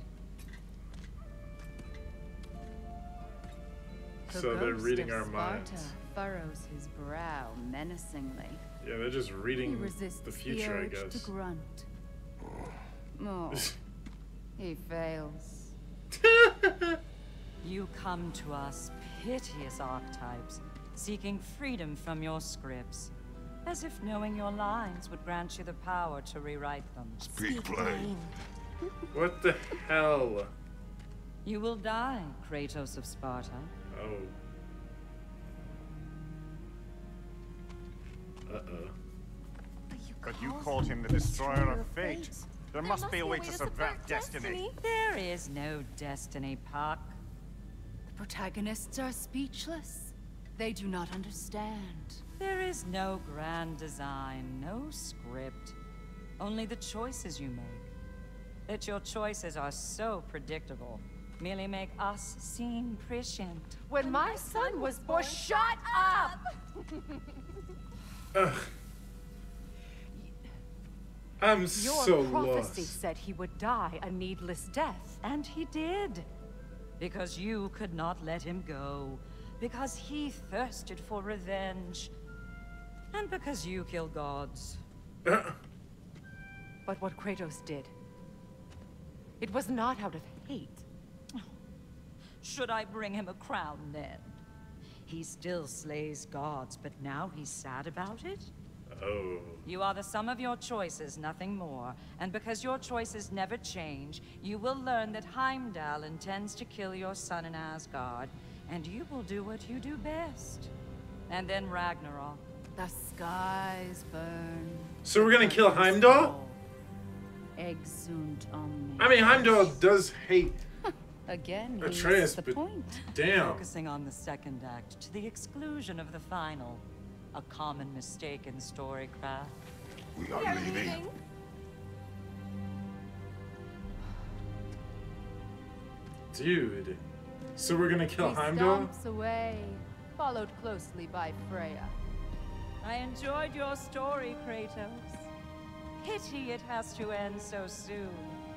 J: The
A: So they're
J: ghost
A: reading
J: of
A: our
J: Sparta
A: minds.
J: furrows his brow menacingly.
A: Yeah, they're just
J: He
A: reading
J: resists
A: the future, I
J: urge
A: guess.
J: to grunt. Oh, he fails.
D: You come to us, piteous archetypes, seeking freedom from your scripts, as if knowing your lines would grant you the power to rewrite them.
C: Speak plain.
A: What the hell?
D: You will die, Kratos of Sparta.
A: Oh. Uh-oh.
E: But you called him the destroyer of fate. There must be a way to subvert destiny.
D: There is no destiny, Puck.
J: The protagonists are speechless. They do not understand.
D: There is no grand design, no script. Only the choices you make. That your choices are so predictable, merely make us seem prescient.
J: When my son was born, shut up!
A: Ugh. I'm
D: Your
A: so
D: prophecy
A: lost.
D: said he would die a needless death, and he did. Because you could not let him go. Because he thirsted for revenge. And because you kill gods.
J: But what Kratos did, it was not out of hate.
D: Should I bring him a crown then? He still slays gods, but now he's sad about it?
A: Oh.
D: You are the sum of your choices, nothing more. And because your choices never change, you will learn that Heimdall intends to kill your son in Asgard, and you will do what you do best. And then Ragnarok.
J: The skies burn.
A: So we're gonna kill Heimdall?
J: Exunt omni.
A: I mean, Heimdall does hate
J: Again, he
A: Atreus,
J: missed the
A: but
J: point.
A: damn.
D: Focusing on the second act to the exclusion of the final. A common mistake in storycraft.
C: We are leaving.
A: Dude. So we're gonna kill
J: He
A: Heimdall?
J: stomps away, followed closely by Freya.
D: I enjoyed your story, Kratos. Pity it has to end so soon.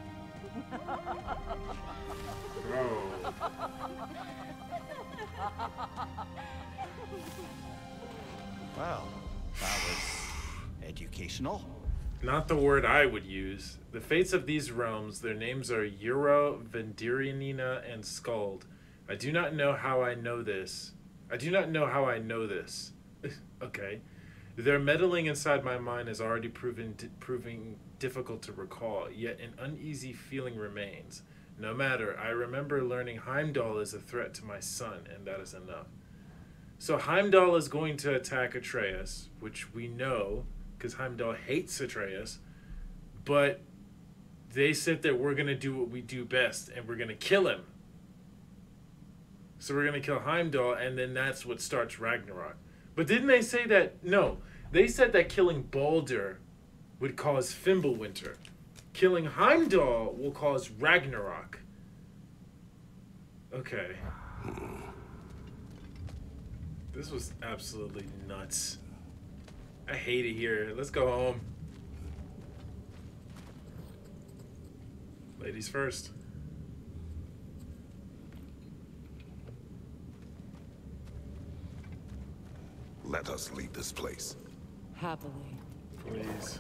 A: Bro.
E: Well, that was educational.
A: Not the word I would use. The fates of these realms, their names are Euro, Vendirianina, and Skald. I do not know how I know this. I do not know how I know this. Okay. Their meddling inside my mind is already proven proving difficult to recall, yet an uneasy feeling remains. No matter, I remember learning Heimdall is a threat to my son, and that is enough. So Heimdall is going to attack Atreus, which we know, because Heimdall hates Atreus, but they said that we're going to do what we do best, and we're going to kill him. So we're going to kill Heimdall, and then that's what starts Ragnarok. But didn't they say that? No. They said that killing Baldur would cause Fimbulwinter. Killing Heimdall will cause Ragnarok. Okay. This was absolutely nuts. I hate it here. Let's go home. Ladies first.
C: Let us leave this place.
I: Happily.
A: Please.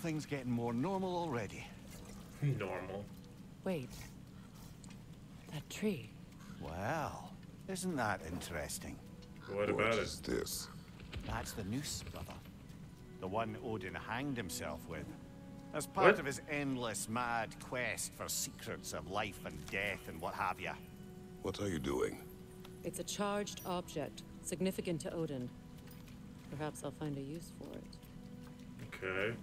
E: things getting more normal already.
A: Normal.
D: Wait. That tree.
E: Well, isn't that interesting?
A: What about
C: What
A: it?
C: is this?
E: That's the noose, brother. The one Odin hanged himself with. As part
A: What?
E: of his endless mad quest for secrets of life and death and what have you.
C: What are you doing?
D: It's a charged object, significant to Odin. Perhaps I'll find a use for it.
A: Okay.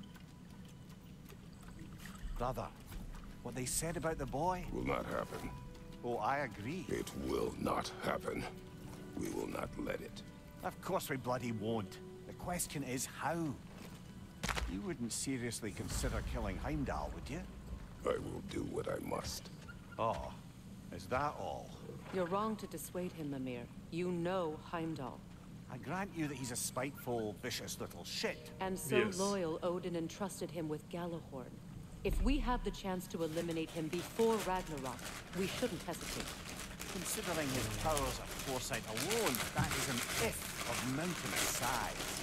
E: Brother, what they said about the boy?
C: Will not happen.
E: Oh, I agree.
C: It will not happen. We will not let it.
E: Of course we bloody won't. The question is how. You wouldn't seriously consider killing Heimdall, would you?
C: I will do what I must.
E: Oh, is that all?
D: You're wrong to dissuade him, Mimir. You know Heimdall.
E: I grant you that he's a spiteful, vicious little shit.
D: And so
A: Yes.
D: loyal, Odin entrusted him with Galahorn. If we have the chance to eliminate him before Ragnarok, we shouldn't hesitate.
E: Considering his powers of foresight alone, that is an if of mountainous size.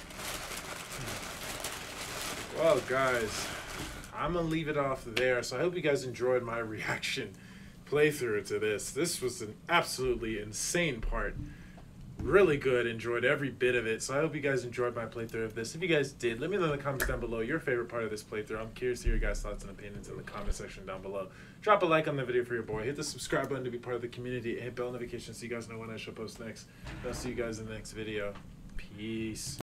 A: Well, guys, I'm gonna leave it off there. So I hope you guys enjoyed my reaction playthrough to this. This was an absolutely insane part. Really good. Enjoyed every bit of it. So I hope you guys enjoyed my playthrough of this. If you guys did, let me know in the comments down below your favorite part of this playthrough. I'm curious to hear your guys' thoughts and opinions in the comment section down below. Drop a like on the video for your boy. Hit the subscribe button to be part of the community. And hit bell notifications so you guys know when I shall post next. I'll see you guys in the next video. Peace.